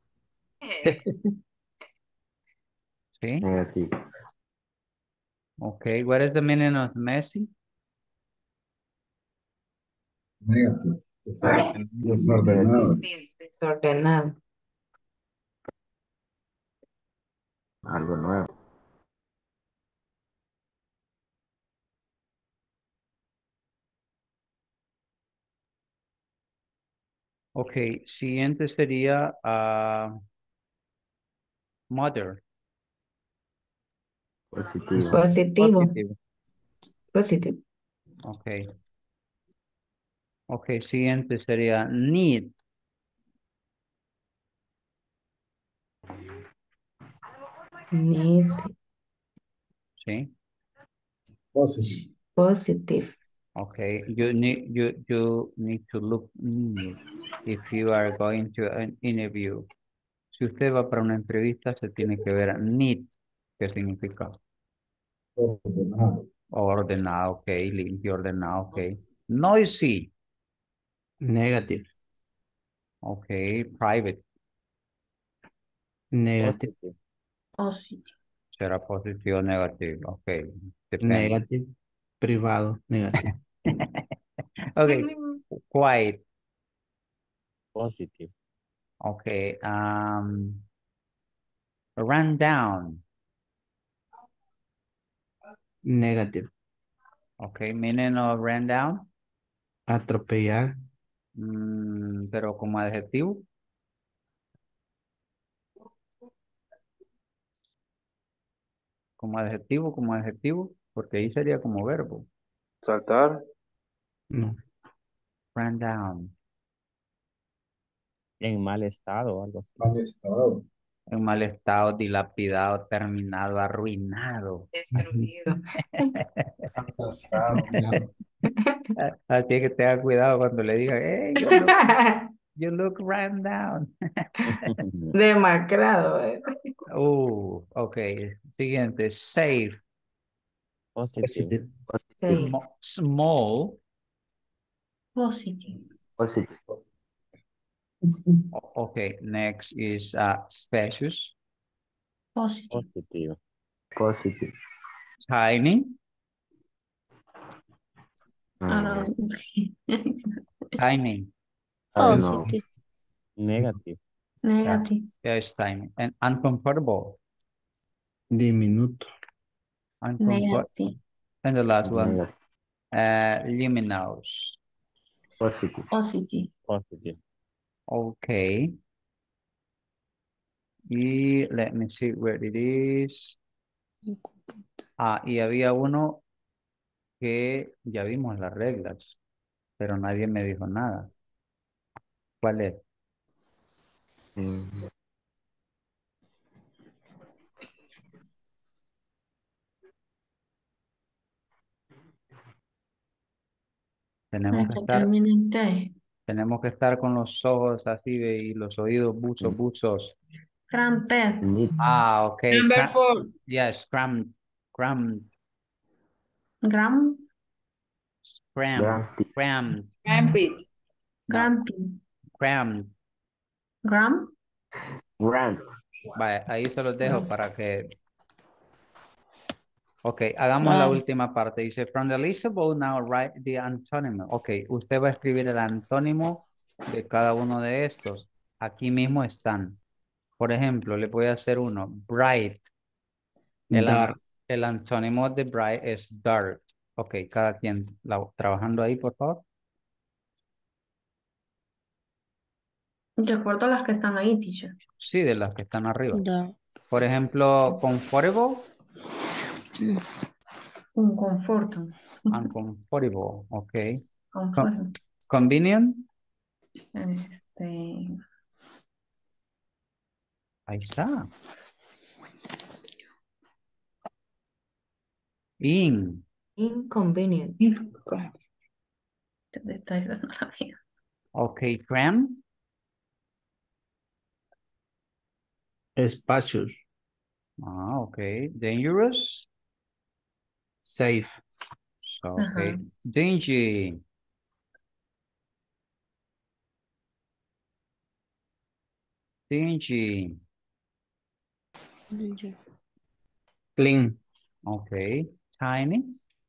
¿Sí? Negativo. Okay, what is the meaning of Messi? Negativo. Desordenado. Desordenado. Desordenado. Algo nuevo. Okay, siguiente sería ah, mother. Positivo. Positivo. Positivo. Positivo. Okay. Okay, siguiente sería need. Need. ¿Sí? Positive. Positive. Okay, you need you you need to look need if you are going to an interview. Si usted va para una entrevista, se tiene que ver need, ¿qué significa? Ordenado. Ordenado, ok, limpio, ordenado, ok. Noisy, Negative. ok, private, Negative. Positivo. Positivo. será positivo o negativo, ok, depende. Negative. Privado. Negative. Ok, quiet, Positivo. ok, um, run down, Negative. ok, meaning of run down, Atropellar. mm, pero como adjetivo, como adjetivo, como adjetivo, porque ahí sería como verbo, Saltar. No. run down, En mal estado o algo así. Mal estado. en mal estado, dilapidado, terminado, arruinado. Destruido. Atascado. Así es que tenga cuidado cuando le digan, hey, you look, you look run down. Demacrado. eh. Uh, ok. Siguiente, safe. Positivo. Sí. Mo- small. Positivo. Positivo. O- ok, next is uh, spacious. Positivo. Positivo. Positivo. Tiny. Ah, Tiny. I don't know. Positive. Negativo. Yeah, negativo. yeah, it's tiny. And uncomfortable. Diminuto. Uncomfort. Negativo. And the last one, Negative. uh, luminous. Positivo. Positivo. Positivo. Okay. Y let me see where it is. Ah, y había uno que ya vimos las reglas, pero nadie me dijo nada. ¿Cuál es? Mm, Tenemos que Hasta estar, termina en T. tenemos que estar con los ojos así de, y los oídos buzos, buzos. Cramped. Need. Ah, ok. Number Cram- four. yes, crammed, crammed, Gram. crammed, Grumpy. crammed, Rampant. no, Grampy. crammed. Gram. Grant. Vaya, ahí se los dejo para que Ok, hagamos la Right. última parte. Dice, from the list above, now write the antónimo. Ok, usted va a escribir el antónimo de cada uno de estos. Aquí mismo están. Por ejemplo, le voy a hacer uno. Bright. El, an- Dark. el antónimo de bright es dark. Ok, cada quien la- trabajando ahí, por favor. De acuerdo a las que están ahí, teacher. Sí, de las que están arriba. Dark. Por ejemplo, comfortable. Un conforto. Uncomfortable. Ok. Con- Conforto. convenient. Este, Ahí está. In. Inconvenient. te está diciendo la mía. Ok, cram. Espacios. Ah, ok. Dangerous. Safe. Ok. Ajá. Dingy. Dingy. Clean. Ok. Tiny.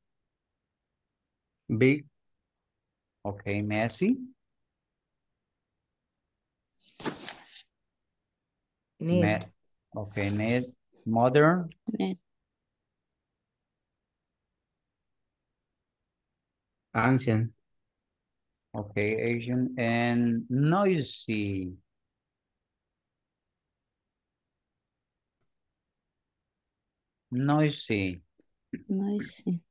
Big. Ok. Messy. Need. Me ok. Need. Modern. Ancient. Ok. Asian. And noisy. Noisy. Noisy.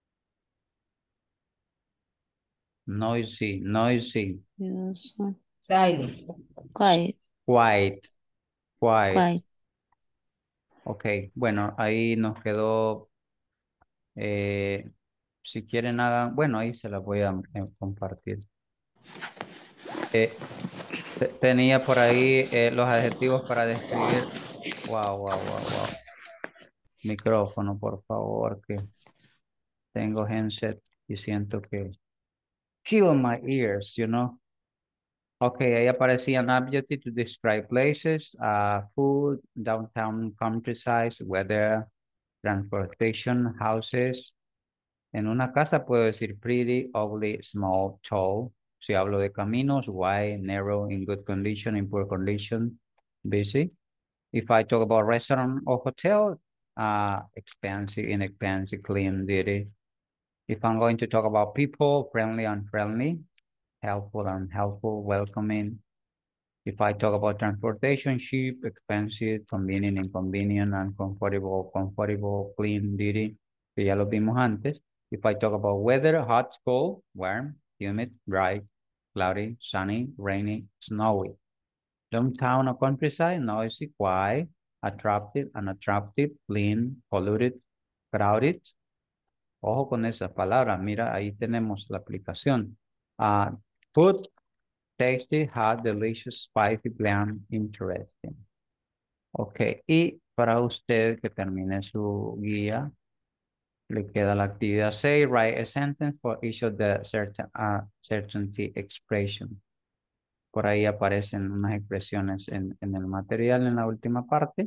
Noisy. Noisy. Yes. Silent. Quiet. Quiet. Quiet. Quiet. Ok. Bueno, ahí nos quedó. eh, si quieren hagan. Bueno, ahí se las voy a eh, compartir. Eh, te- tenía por ahí eh, los adjetivos para describir. Wow, wow, wow, wow. Micrófono, por favor, que tengo headset y siento que kill my ears, you know. Okay, ahí aparecían adjectives to describe places, uh, food, downtown countryside, weather, transportation, houses. En una casa puedo decir pretty, ugly, small, tall. Si hablo de caminos, wide, narrow, in good condition, in poor condition, busy. If I talk about restaurant or hotel, uh, expensive, inexpensive, clean, dirty. If I'm going to talk about people, friendly, unfriendly, helpful, unhelpful, welcoming. If I talk about transportation, cheap, expensive, convenient, inconvenient, uncomfortable, comfortable, clean, dirty, que ya lo vimos antes. If I talk about weather, hot, cold, warm, humid, dry, cloudy, sunny, rainy, snowy. Downtown or countryside, noisy, quiet, attractive, unattractive, clean, polluted, crowded. Ojo con esas palabras. Mira, ahí tenemos la aplicación. Uh, food, tasty, hot, delicious, spicy, bland, interesting. Ok, y para usted que termine su guía, le queda la actividad seis, write a sentence for each of the certain, uh, certainty expression. Por ahí aparecen unas expresiones en, en el material en la última parte,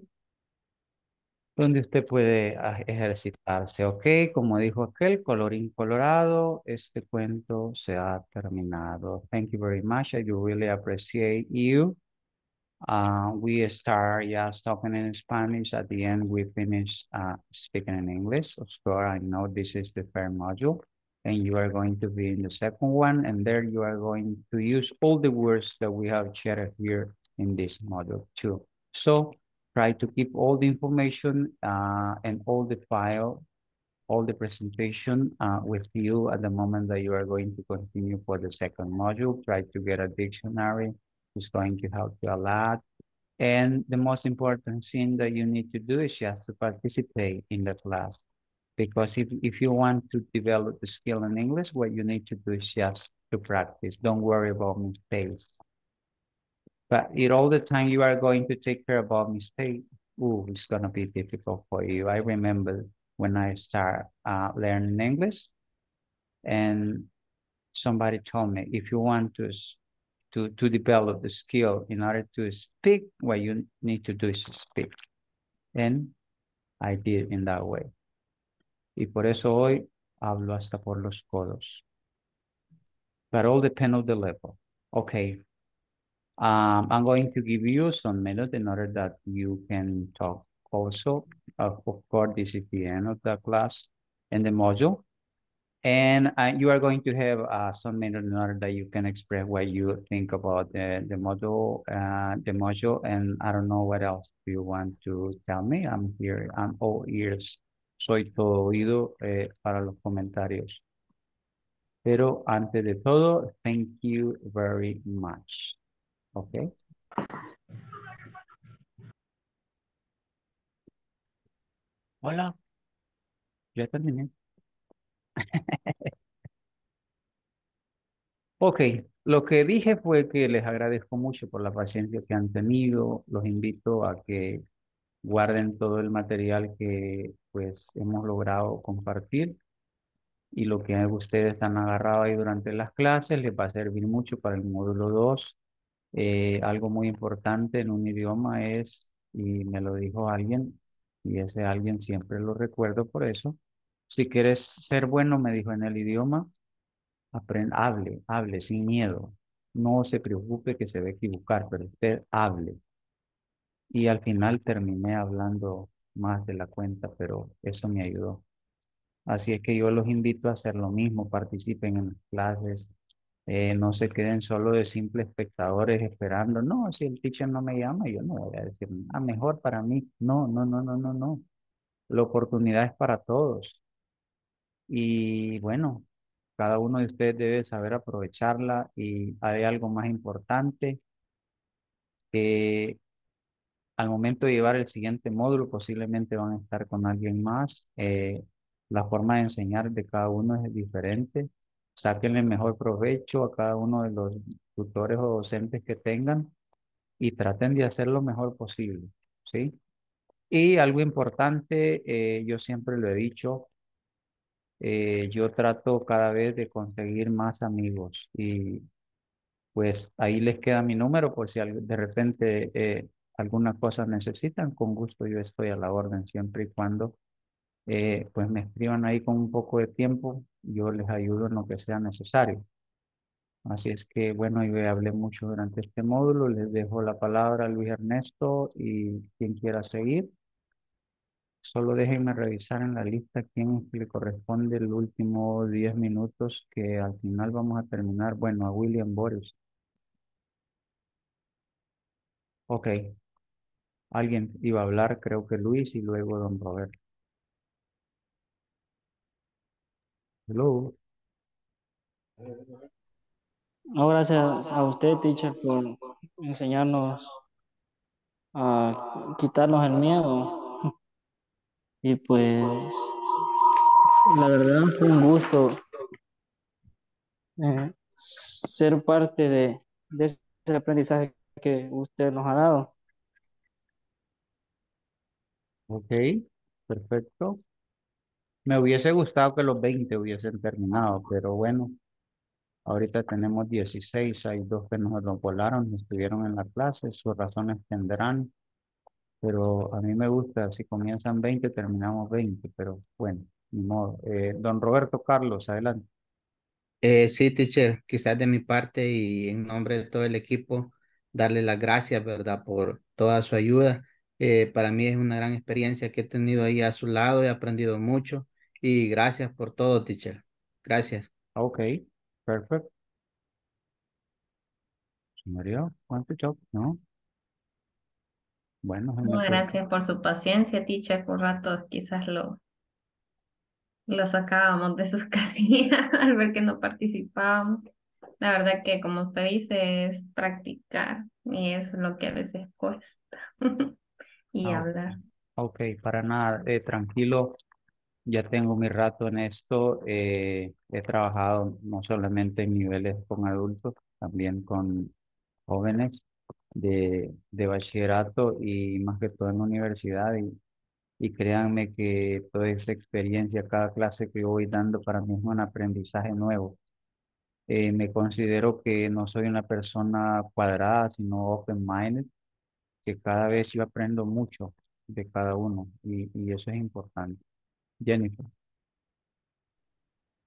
donde usted puede ah, ejercitarse. Ok, como dijo aquel, colorín colorado, este cuento se ha terminado. Thank you very much. I do really appreciate you. Uh, we start just talking in Spanish. At the end, we finish uh, speaking in English. Of course, I know this is the first module, and you are going to be in the second one, and there you are going to use all the words that we have shared here in this module too. So try to keep all the information uh, and all the file, all the presentation uh, with you at the moment that you are going to continue for the second module. Try to get a dictionary. It's going to help you a lot. And the most important thing that you need to do is just to participate in the class. Because if, if you want to develop the skill in English, what you need to do is just to practice. Don't worry about mistakes. But if all the time you are going to take care about mistakes, ooh, it's going to be difficult for you. I remember when I start uh, learning English, and somebody told me, if you want to to, to develop the skill in order to speak, what you need to do is speak. And I did in that way. Y por eso hoy hablo hasta por los codos. But all depends on the level. Okay. Um, I'm going to give you some minutes in order that you can talk also. Of, of course, this is the end of the class and the module. And uh, you are going to have uh, some minutes in order that you can express what you think about the, the module, uh, the module, and I don't know what else you want to tell me. I'm here, I'm all ears. Soy todo oído eh, para los comentarios. Pero antes de todo, thank you very much. Okay. Hola, ya terminé. Ok, lo que dije fue que les agradezco mucho por la paciencia que han tenido. Los invito a que guarden todo el material que pues hemos logrado compartir y lo que ustedes han agarrado ahí durante las clases les va a servir mucho para el módulo dos. Eh, algo muy importante en un idioma es, y me lo dijo alguien, y ese alguien siempre lo recuerdo por eso, si quieres ser bueno, me dijo en el idioma, aprende, hable, hable sin miedo. No se preocupe que se va a equivocar, pero usted hable. Y al final terminé hablando más de la cuenta, pero eso me ayudó. Así es que yo los invito a hacer lo mismo, participen en las clases, eh, no se queden solo de simples espectadores esperando. No, si el teacher no me llama, yo no voy a decir nada mejor para mí. No, no, no, no, no, no. La oportunidad es para todos. Y bueno, cada uno de ustedes debe saber aprovecharla y hay algo más importante que al momento de llevar el siguiente módulo posiblemente van a estar con alguien más. Eh, la forma de enseñar de cada uno es diferente. Sáquenle mejor provecho a cada uno de los tutores o docentes que tengan y traten de hacer lo mejor posible, ¿sí? Y algo importante, eh, yo siempre lo he dicho, eh, yo trato cada vez de conseguir más amigos y pues ahí les queda mi número por si al- de repente eh, alguna cosa necesitan, con gusto yo estoy a la orden siempre y cuando eh, pues me escriban ahí con un poco de tiempo, yo les ayudo en lo que sea necesario. Así es que bueno, yo ya hablé mucho durante este módulo, les dejo la palabra a Luis Ernesto y quien quiera seguir. Solo déjenme revisar en la lista quién es que le corresponde el último diez minutos que al final vamos a terminar. Bueno, a William Boris. Ok, alguien iba a hablar, creo que Luis y luego don Roberto. Hello. No, gracias a usted, teacher, por enseñarnos a quitarnos el miedo. Y pues, la verdad fue un gusto eh, ser parte de, de ese aprendizaje que usted nos ha dado. Ok, perfecto. Me hubiese gustado que los veinte hubiesen terminado, pero bueno, ahorita tenemos dieciséis, hay dos que nos lo volaron, estuvieron en la clase, sus razones tendrán, pero a mí me gusta, si comienzan veinte, terminamos veinte, pero bueno, ni modo. Eh, don Roberto Carlos, adelante. Eh, sí, teacher, quizás de mi parte y en nombre de todo el equipo, darle las gracias, ¿verdad? Por toda su ayuda. Eh, para mí es una gran experiencia que he tenido ahí a su lado, he aprendido mucho y gracias por todo, teacher. Gracias. Ok, perfecto. María, ¿cuánto chao? ¿No? Bueno, se No, me fue. gracias por su paciencia, teacher. Por rato quizás lo, lo sacábamos de sus casillas al ver que no participábamos. La verdad que, como usted dice, es practicar y es lo que a veces cuesta y Ah, ok, hablar. ok, para nada, eh, tranquilo, ya tengo mi rato en esto, eh, he trabajado no solamente en niveles con adultos, también con jóvenes de, de bachillerato y más que todo en la universidad y, y créanme que toda esa experiencia, cada clase que yo voy dando para mí es un aprendizaje nuevo. Eh, me considero que no soy una persona cuadrada, sino open-minded, que cada vez yo aprendo mucho de cada uno y, y eso es importante. Jennifer.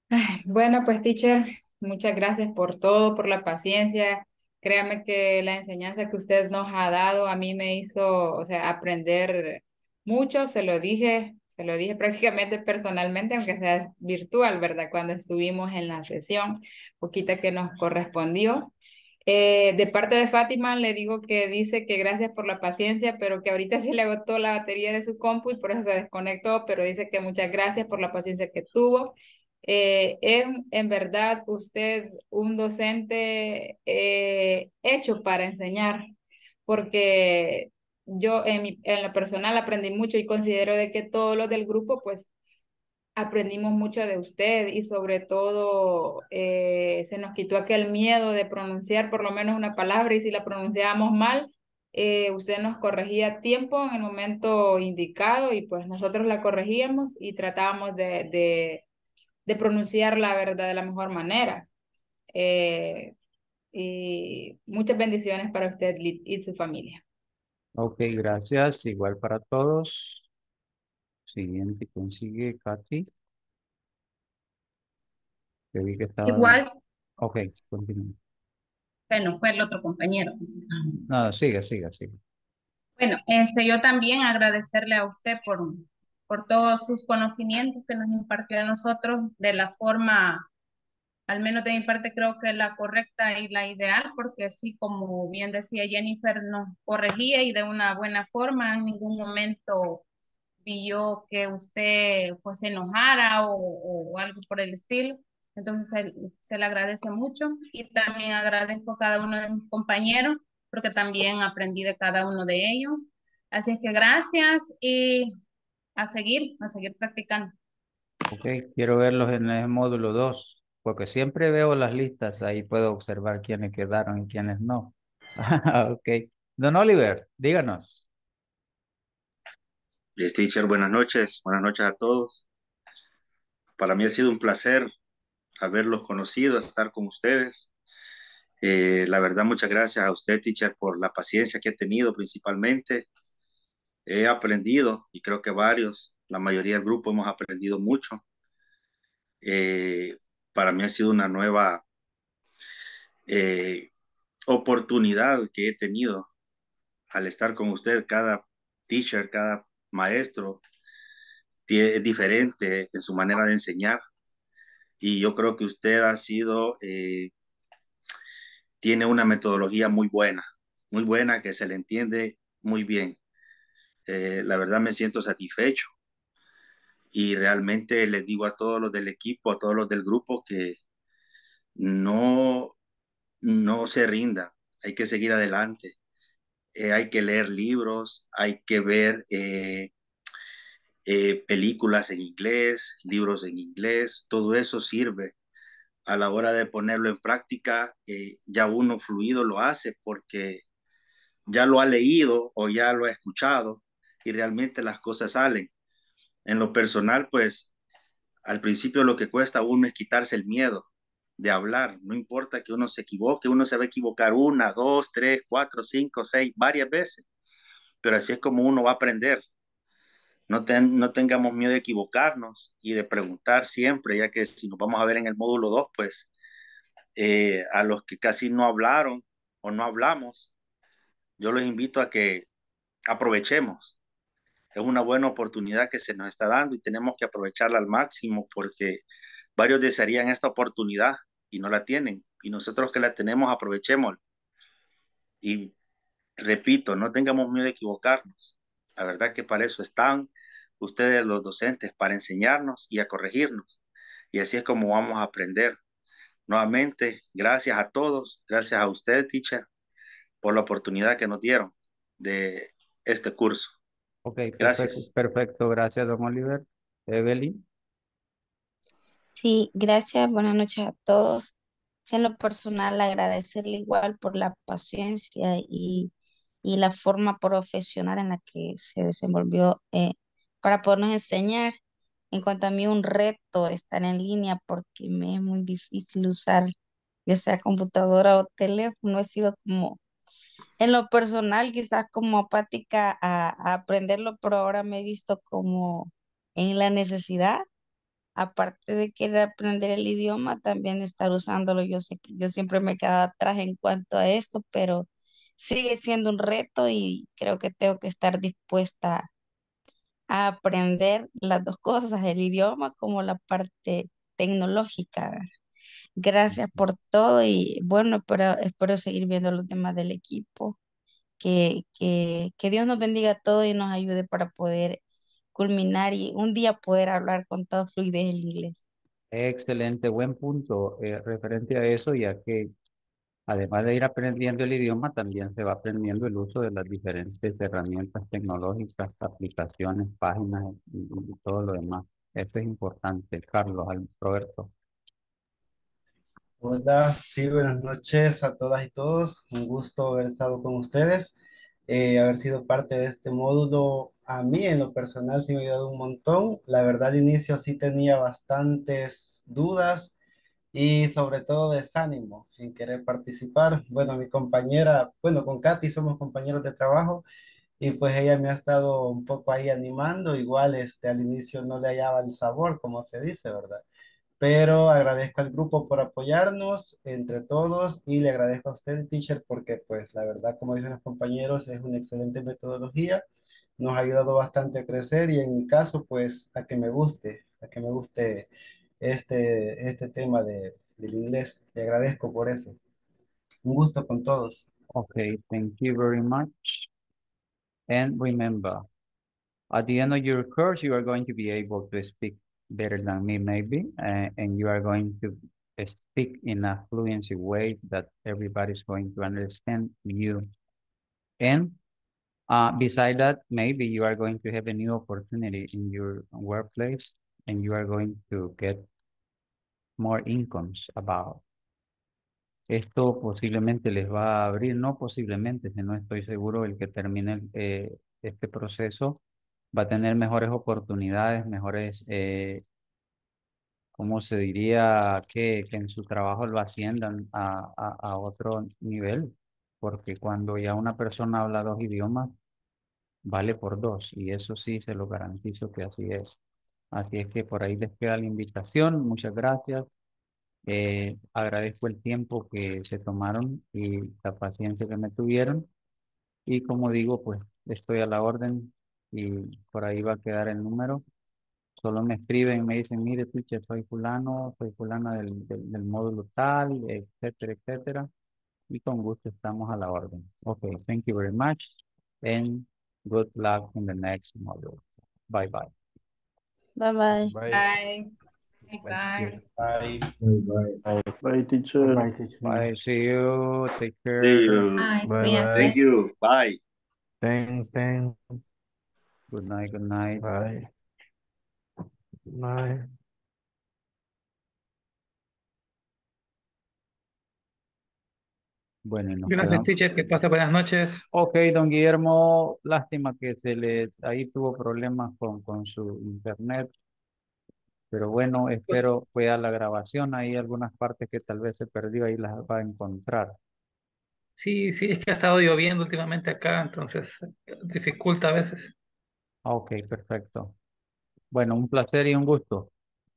Ay, bueno, pues teacher, muchas gracias por todo, por la paciencia. Créame que la enseñanza que usted nos ha dado a mí me hizo, o sea, aprender mucho, se lo dije, se lo dije prácticamente personalmente, aunque sea virtual, ¿verdad? Cuando estuvimos en la sesión, poquita que nos correspondió. Eh, de parte de Fátima le digo que dice que gracias por la paciencia, pero que ahorita se le agotó la batería de su compu y por eso se desconectó, pero dice que muchas gracias por la paciencia que tuvo. Eh, es en verdad usted un docente eh, hecho para enseñar, porque yo en, mi, en lo personal aprendí mucho y considero de que todos los del grupo pues aprendimos mucho de usted y sobre todo eh, se nos quitó aquel miedo de pronunciar por lo menos una palabra y si la pronunciábamos mal, eh, usted nos corregía a tiempo en el momento indicado y pues nosotros la corregíamos y tratábamos de, de, de pronunciar la verdad de la mejor manera. Eh, y muchas bendiciones para usted y y su familia. Ok, gracias. Igual para todos. Siguiente consigue Katy. Que vi que estaba. Igual, Ok, continúa. bueno, fue el otro compañero. No, sigue, sigue, sigue. Bueno, este, yo también agradecerle a usted por, por todos sus conocimientos que nos impartió a nosotros de la forma, al menos de mi parte, creo que la correcta y la ideal, porque así como bien decía Jennifer, nos corregía y de una buena forma, en ningún momento vi yo que usted pues se enojara o, o algo por el estilo. Entonces se, se le agradece mucho y también agradezco a cada uno de mis compañeros porque también aprendí de cada uno de ellos. Así es que gracias y a seguir, a seguir practicando. Ok, quiero verlos en el módulo dos, porque siempre veo las listas, ahí puedo observar quiénes quedaron y quiénes no. Ok. Don Oliver, díganos. Yes, teacher, buenas noches, buenas noches a todos. Para mí ha sido un placer haberlos conocido, estar con ustedes. Eh, la verdad, muchas gracias a usted, teacher, por la paciencia que he tenido principalmente. He aprendido, y creo que varios, la mayoría del grupo hemos aprendido mucho. Eh, para mí ha sido una nueva eh, oportunidad que he tenido al estar con usted. Cada teacher, cada maestro tie- es diferente en su manera de enseñar. Y yo creo que usted ha sido, eh, tiene una metodología muy buena, muy buena, que se le entiende muy bien. Eh, la verdad me siento satisfecho y realmente les digo a todos los del equipo, a todos los del grupo que no, no se rinda, hay que seguir adelante. Eh, hay que leer libros, hay que ver eh, eh, películas en inglés, libros en inglés, todo eso sirve. A la hora de ponerlo en práctica, eh, ya uno fluido lo hace porque ya lo ha leído o ya lo ha escuchado y realmente las cosas salen. En lo personal, pues al principio lo que cuesta a uno es quitarse el miedo de hablar. No importa que uno se equivoque, uno se va a equivocar una, dos, tres, cuatro, cinco, seis, varias veces, pero así es como uno va a aprender. No, ten, no tengamos miedo de equivocarnos y de preguntar siempre, ya que si nos vamos a ver en el módulo dos, pues eh, a los que casi no hablaron o no hablamos, yo los invito a que aprovechemos. Es una buena oportunidad que se nos está dando y tenemos que aprovecharla al máximo porque varios desearían esta oportunidad y no la tienen. Y nosotros que la tenemos, aprovechemos. Y repito, no tengamos miedo de equivocarnos. La verdad que para eso están ustedes los docentes, para enseñarnos y a corregirnos. Y así es como vamos a aprender. Nuevamente, gracias a todos, gracias a usted, teacher, por la oportunidad que nos dieron de este curso. Ok, perfecto, Gracias. perfecto, gracias, don Oliver. Evelyn. Sí, gracias, buenas noches a todos. Sí, en lo personal, agradecerle igual por la paciencia y, y la forma profesional en la que se desenvolvió eh, para podernos enseñar. En cuanto a mí, un reto estar en línea porque me es muy difícil usar ya sea computadora o teléfono. He sido como, en lo personal, quizás como apática a, a aprenderlo, pero ahora me he visto como en la necesidad aparte de querer aprender el idioma, también estar usándolo. Yo sé que yo siempre me quedo atrás en cuanto a esto, pero sigue siendo un reto y creo que tengo que estar dispuesta a aprender las dos cosas, el idioma como la parte tecnológica. Gracias por todo y bueno, espero, espero seguir viendo a los demás del equipo. Que, que, que Dios nos bendiga a todos y nos ayude para poder culminar y un día poder hablar con toda fluidez el inglés. Excelente, buen punto eh, referente a eso, ya que además de ir aprendiendo el idioma, también se va aprendiendo el uso de las diferentes herramientas tecnológicas, aplicaciones, páginas y, y todo lo demás. Eso es importante, Carlos, Al- Roberto. Hola, sí, buenas noches a todas y todos. Un gusto haber estado con ustedes, eh, haber sido parte de este módulo. A mí en lo personal sí me ha ayudado un montón. La verdad, al inicio sí tenía bastantes dudas y sobre todo desánimo en querer participar. Bueno, mi compañera, bueno, con Katy somos compañeros de trabajo y pues ella me ha estado un poco ahí animando. Igual este, al inicio no le hallaba el sabor, como se dice, ¿verdad? Pero agradezco al grupo por apoyarnos entre todos y le agradezco a usted, teacher, porque pues la verdad, como dicen los compañeros, es una excelente metodología, nos ha ayudado bastante a crecer y en mi caso, pues a que me guste, a que me guste este, este tema de, del inglés. Le agradezco por eso. Un gusto con todos. Okay, thank you very much. And remember, at the end of your course, you are going to be able to speak better than me, maybe, uh, and you are going to speak in a fluency way that everybody's going to understand you. And uh, beside that, maybe you are going to have a new opportunity in your workplace, and you are going to get more incomes about. Esto posiblemente les va a abrir, no posiblemente, si no estoy seguro, el que termine eh, este proceso va a tener mejores oportunidades, mejores, eh, ¿cómo se diría? Que, que en su trabajo lo asciendan a, a, a otro nivel, porque cuando ya una persona habla dos idiomas, vale por dos, y eso sí se lo garantizo que así es. Así es que por ahí les queda la invitación, muchas gracias. Eh, agradezco el tiempo que se tomaron y la paciencia que me tuvieron. Y como digo, pues estoy a la orden y por ahí va a quedar el número. Solo me escriben y me dicen, mire, teacher, soy fulano, soy fulana del, del, del módulo tal, etcétera, etcétera. Y con gusto estamos a la orden. Okay, thank you very much and good luck in the next module. Bye bye. Bye bye. Bye. Bye, Bye. teacher. Bye. Bye, bye. Bye, teacher. Bye, teacher. Bye, see you, take care. See you. Bye. Bye, Cuídate. Thank bye. you. Bye. Thanks, thanks. Good night, good night. Bye. Bye. Bueno, y nos Gracias, quedamos. teacher. Que pase buenas noches. Ok, don Guillermo, lástima que se le, ahí tuvo problemas con, con su internet, pero bueno, espero pueda la grabación, hay algunas partes que tal vez se perdió, ahí las va a encontrar. Sí, sí, es que ha estado lloviendo últimamente acá, entonces dificulta a veces. Ok, perfecto. Bueno, un placer y un gusto.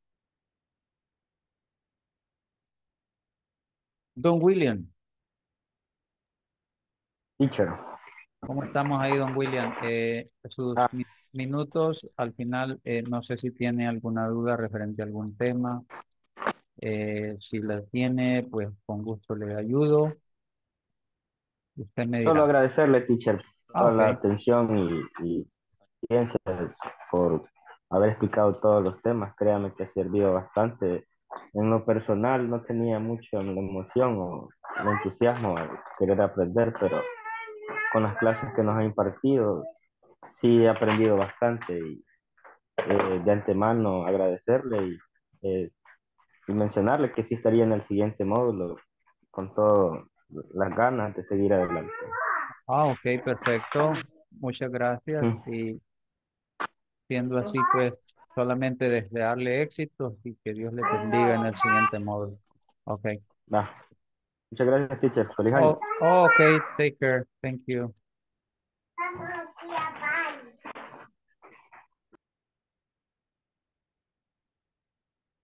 Don William, Teacher. ¿cómo estamos ahí, don William? Eh, sus Ah, mi- minutos, al final, eh, no sé si tiene alguna duda referente a algún tema. Eh, si la tiene, pues con gusto le ayudo. Usted me solo dirá. agradecerle, teacher, por Ah, toda ok. la atención y, y ciencia, por haber explicado todos los temas. Créame que ha servido bastante. En lo personal no tenía mucho la emoción o el entusiasmo de querer aprender, pero con las clases que nos ha impartido sí he aprendido bastante y eh, de antemano agradecerle y, eh, y mencionarle que sí estaría en el siguiente módulo con todas las ganas de seguir adelante. Ah, ok, perfecto. Muchas gracias. Mm. Y siendo así, pues solamente desearle éxitos y que Dios le bendiga en el siguiente módulo. Ok. Va. Muchas gracias, teacher. Feliz año. Oh, oh, ok, take care. Thank you.